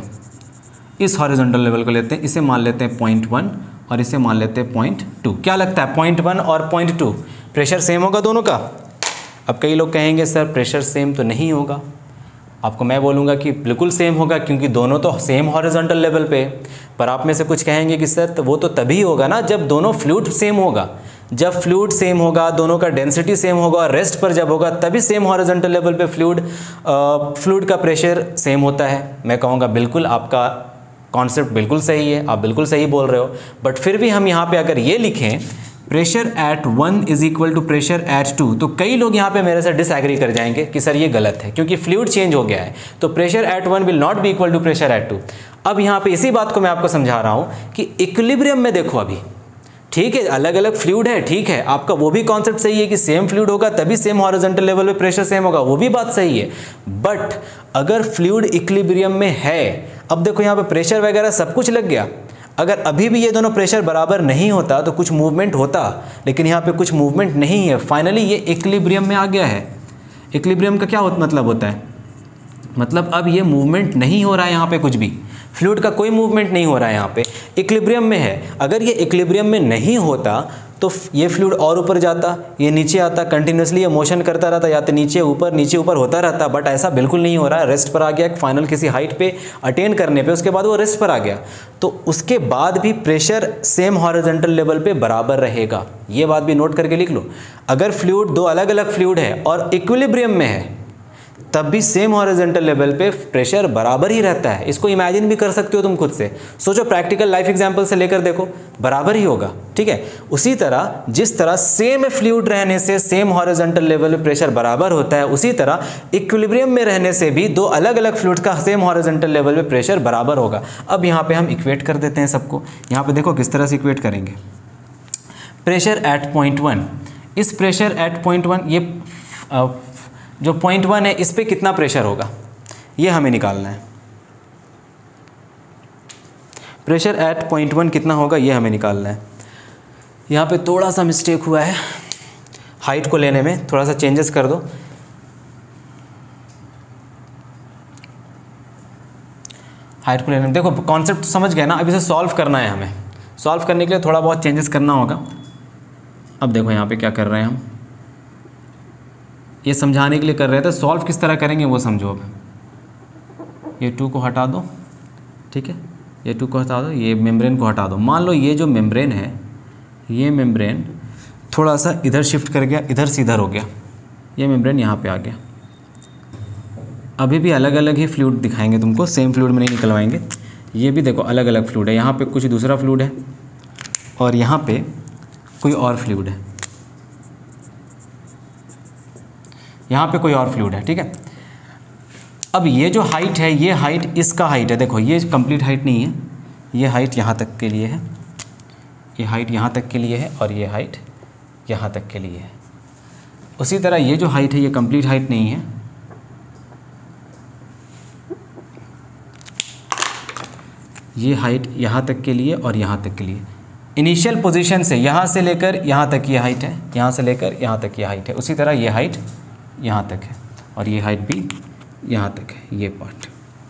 इस हॉरिजॉन्टल लेवल को लेते हैं, इसे मान लेते हैं पॉइंट वन और इसे मान लेते हैं पॉइंट टू। क्या लगता है पॉइंट वन और पॉइंट टू प्रेशर सेम होगा दोनों का? अब कई लोग कहेंगे सर प्रेशर सेम तो नहीं होगा। आपको मैं बोलूँगा कि बिल्कुल सेम होगा क्योंकि दोनों तो सेम हॉरिजॉन्टल लेवल पे। पर आप में से कुछ कहेंगे कि सर तो वो तो तभी होगा ना जब दोनों फ्लूइड सेम होगा। जब फ्लूइड सेम होगा, दोनों का डेंसिटी सेम होगा और रेस्ट पर जब होगा तभी सेम हॉरिजॉन्टल लेवल पे फ्लूइड फ्लूइड का प्रेशर सेम होता है। मैं कहूँगा बिल्कुल आपका कॉन्सेप्ट बिल्कुल सही है, आप बिल्कुल सही बोल रहे हो। बट फिर भी हम यहाँ पे अगर ये लिखें pressure at one is equal to pressure at two, तो कई लोग यहाँ पे मेरे से डिसएग्री कर जाएंगे कि सर ये गलत है क्योंकि फ्लूइड चेंज हो गया है, तो pressure at one will not be equal to pressure at two. अब यहाँ पे इसी बात को मैं आपको समझा रहा हूँ कि इक्विलिब्रियम में देखो अभी ठीक है अलग अलग फ्लूइड है, ठीक है आपका वो भी कॉन्सेप्ट सही है कि सेम फ्लूइड होगा तभी सेम हॉरिजॉन्टल लेवल पे प्रेशर सेम होगा, वो भी बात सही है। बट अगर फ्लूइड इक्विलिब्रियम में है, अब देखो यहाँ पे प्रेशर वगैरह सब कुछ लग गया, अगर अभी भी ये दोनों प्रेशर बराबर नहीं होता तो कुछ मूवमेंट होता, लेकिन यहाँ पे कुछ मूवमेंट नहीं है। फाइनली ये इक्विलिब्रियम में आ गया है। इक्विलिब्रियम का क्या हो, मतलब होता है, मतलब अब ये मूवमेंट नहीं हो रहा है, यहाँ पे कुछ भी फ्लूइड का कोई मूवमेंट नहीं हो रहा है, यहाँ पे इक्विलिब्रियम में है। अगर ये इक्विलिब्रियम में नहीं होता तो ये फ्लूइड और ऊपर जाता, ये नीचे आता, कंटिन्यूसली ये मोशन करता रहता, या तो नीचे ऊपर नीचे ऊपर होता रहता। बट ऐसा बिल्कुल नहीं हो रहा है, रेस्ट पर आ गया फाइनल किसी हाइट पे अटेन करने पे, उसके बाद वो रेस्ट पर आ गया, तो उसके बाद भी प्रेशर सेम हॉरिजॉन्टल लेवल पे बराबर रहेगा। ये बात भी नोट करके लिख लो। अगर फ्लूइड दो अलग अलग फ्लूइड है और इक्विलिब्रियम में है तब भी सेम हॉरिजॉन्टल लेवल पे प्रेशर बराबर ही रहता है। इसको इमेजिन भी कर सकते हो तुम खुद से, सोचो, प्रैक्टिकल लाइफ एग्जांपल से लेकर देखो, बराबर ही होगा। ठीक है, उसी तरह जिस तरह सेम फ्लूइड रहने से सेम हॉरिजॉन्टल लेवल पे प्रेशर बराबर होता है, उसी तरह इक्विलिब्रियम में रहने से भी दो अलग अलग फ्लूइड का सेम हॉरिजॉन्टल लेवल पे प्रेशर बराबर होगा। अब यहाँ पे हम इक्वेट कर देते हैं सबको। यहाँ पे देखो किस तरह से इक्वेट करेंगे। प्रेशर एट पॉइंट वन, इस प्रेशर एट पॉइंट वन, ये आ, जो पॉइंट वन है इस पे कितना प्रेशर होगा ये हमें निकालना है। प्रेशर एट पॉइंट वन कितना होगा ये हमें निकालना है। यहाँ पे थोड़ा सा मिस्टेक हुआ है, हाइट को लेने में थोड़ा सा चेंजेस कर दो। हाइट को लेने में देखो कॉन्सेप्ट समझ गए ना। अब इसे सॉल्व करना है, हमें सॉल्व करने के लिए थोड़ा बहुत चेंजेस करना होगा। अब देखो यहाँ पे क्या कर रहे हैं हम, ये समझाने के लिए कर रहे थे, सॉल्व किस तरह करेंगे वो समझो। अब ये टू को हटा दो, ठीक है, ये टू को हटा दो, ये मेम्ब्रेन को हटा दो। मान लो ये जो मेम्ब्रेन है, ये मेम्ब्रेन थोड़ा सा इधर शिफ्ट कर गया, इधर से इधर हो गया, ये मेम्ब्रेन यहाँ पे आ गया। अभी भी अलग अलग ही फ्लूइड दिखाएंगे तुमको, सेम फ्लूइड में नहीं निकलवाएंगे। ये भी देखो अलग अलग फ्लूइड है, यहाँ पे कुछ दूसरा फ्लूइड है और यहाँ पे कोई और फ्लूइड है, यहाँ पे कोई और फ्लूइड है। ठीक है, अब ये जो हाइट है, ये हाइट इसका हाइट है। देखो ये कंप्लीट हाइट नहीं है, ये हाइट यहाँ तक के लिए है, ये हाइट यहाँ तक के लिए है और ये हाइट यहाँ तक के लिए है। उसी तरह ये जो हाइट है ये कंप्लीट हाइट नहीं है, ये हाइट यहाँ तक के लिए और यहाँ तक के लिए। इनिशियल पोजीशन से यहाँ से लेकर यहाँ तक ये हाइट है, यहाँ से लेकर यहाँ तक ये हाइट है। उसी तरह ये हाइट यहाँ तक है और ये हाइट भी यहाँ तक है, ये part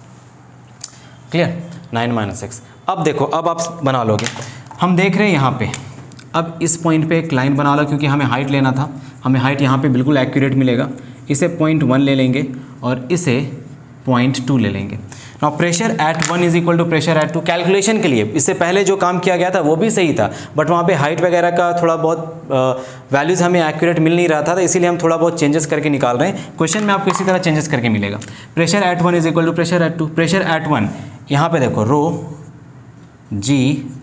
clear. Nine minus six. अब देखो, अब आप बना लोगे। हम देख रहे हैं यहाँ पे, अब इस पॉइंट पे एक लाइन बना लो, क्योंकि हमें हाइट लेना था, हमें हाइट यहाँ पे बिल्कुल एक्यूरेट मिलेगा। इसे पॉइंट वन ले लेंगे और इसे पॉइंट टू ले लेंगे। Now pressure at one is equal to pressure at two. Calculation के लिए इससे पहले जो काम किया गया था वो भी सही था, बट वहाँ पे हाइट वगैरह का थोड़ा बहुत वैल्यूज़ हमें एक्यूरेट मिल नहीं रहा था, तो इसीलिए हम थोड़ा बहुत चेंजेस करके निकाल रहे हैं। क्वेश्चन में आपको इसी तरह चेंजेस करके मिलेगा। Pressure at one is equal to pressure at two. Pressure at one, यहाँ पे देखो rho ji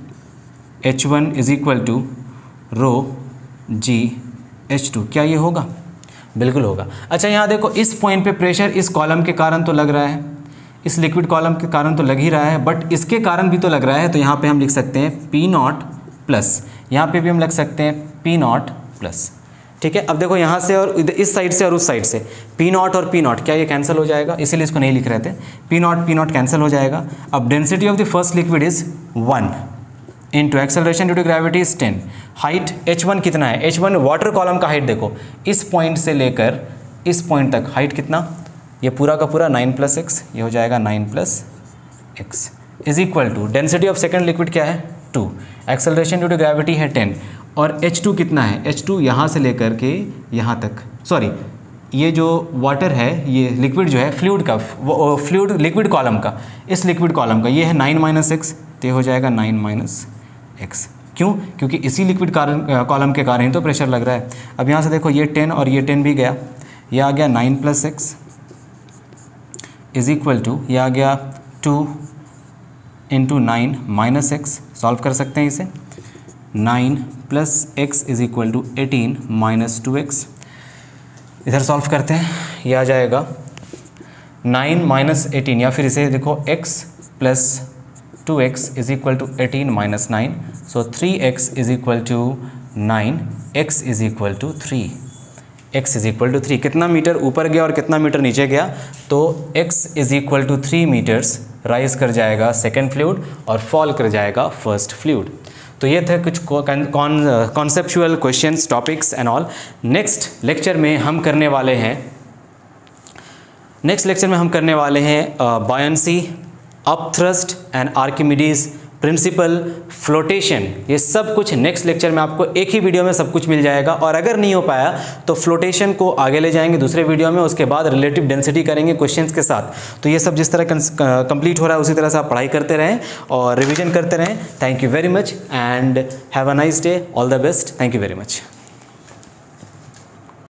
H one is equal to rho ji H two. क्या ये होगा? बिल्कुल होगा। अच्छा यहाँ देखो, इस पॉइंट पे प्रेशर इस कॉलम के कारण तो लग रहा है, इस लिक्विड कॉलम के कारण तो लग ही रहा है, बट इसके कारण भी तो लग रहा है। तो यहाँ पे हम लिख सकते हैं पी नॉट प्लस, यहाँ पे भी हम लिख सकते हैं पी नॉट प्लस। ठीक है, अब देखो यहाँ से और इस साइड से और उस साइड से पी नॉट और पी नॉट, क्या ये कैंसिल हो जाएगा? इसीलिए इसको नहीं लिख रहे थे। P naught P naught cancel हो जाएगा। अब density of the first liquid is one into acceleration due to gravity is ten. Height H one कितना है? एच वन वाटर कॉलम का हाइट देखो, इस पॉइंट से लेकर इस पॉइंट तक हाइट कितना? ये पूरा का पूरा नाइन प्लस एक्स, ये हो जाएगा nine plus X is equal to density of second liquid क्या है? Two. Acceleration due to gravity है टेन। और एच टू कितना है? एच टू यहाँ से लेकर के यहाँ तक, सॉरी ये जो वाटर है, ये लिक्विड जो है फ्लूइड का, फ्लूइड लिक्विड कॉलम का, इस लिक्विड कॉलम का ये है नाइन माइनस एक्स, तो हो जाएगा नाइन माइनस एक्स। क्यों? क्योंकि इसी लिक्विड कारण कॉलम के कारण ही तो प्रेशर लग रहा है। अब यहाँ से देखो ये टेन और ये टेन भी गया, ये आ गया nine plus X is equal to, ये आ गया two into nine minus X. Solve कर सकते हैं इसे, nine plus X is equal to eighteen minus two X. इधर सॉल्व करते हैं, ये आ जाएगा नाइन माइनस एटीन, या फिर इसे देखो x plus two X is equal to eighteen minus nine. So three X is equal to nine, X is equal to three, X is equal to three. कितना मीटर ऊपर गया और कितना metre नीचे गया? तो x is equal to three metres rise कर जाएगा सेकेंड फ्लूइड और फॉल कर जाएगा फर्स्ट फ्लूइड। तो ये थे कुछ conceptual questions, topics and all. Next lecture में हम करने वाले हैं नेक्स्ट लेक्चर में हम करने वाले हैं buoyancy, upthrust and Archimedes principle, flotation. ये सब कुछ नेक्स्ट लेक्चर में आपको एक ही वीडियो में सब कुछ मिल जाएगा। और अगर नहीं हो पाया तो फ्लोटेशन को आगे ले जाएंगे दूसरे वीडियो में, उसके बाद रिलेटिव डेंसिटी करेंगे क्वेश्चंस के साथ। तो ये सब जिस तरह कंप्लीट हो रहा है उसी तरह से आप पढ़ाई करते रहें और रिविजन करते रहें। Thank you very much and have a nice day. All the best. Thank you very much.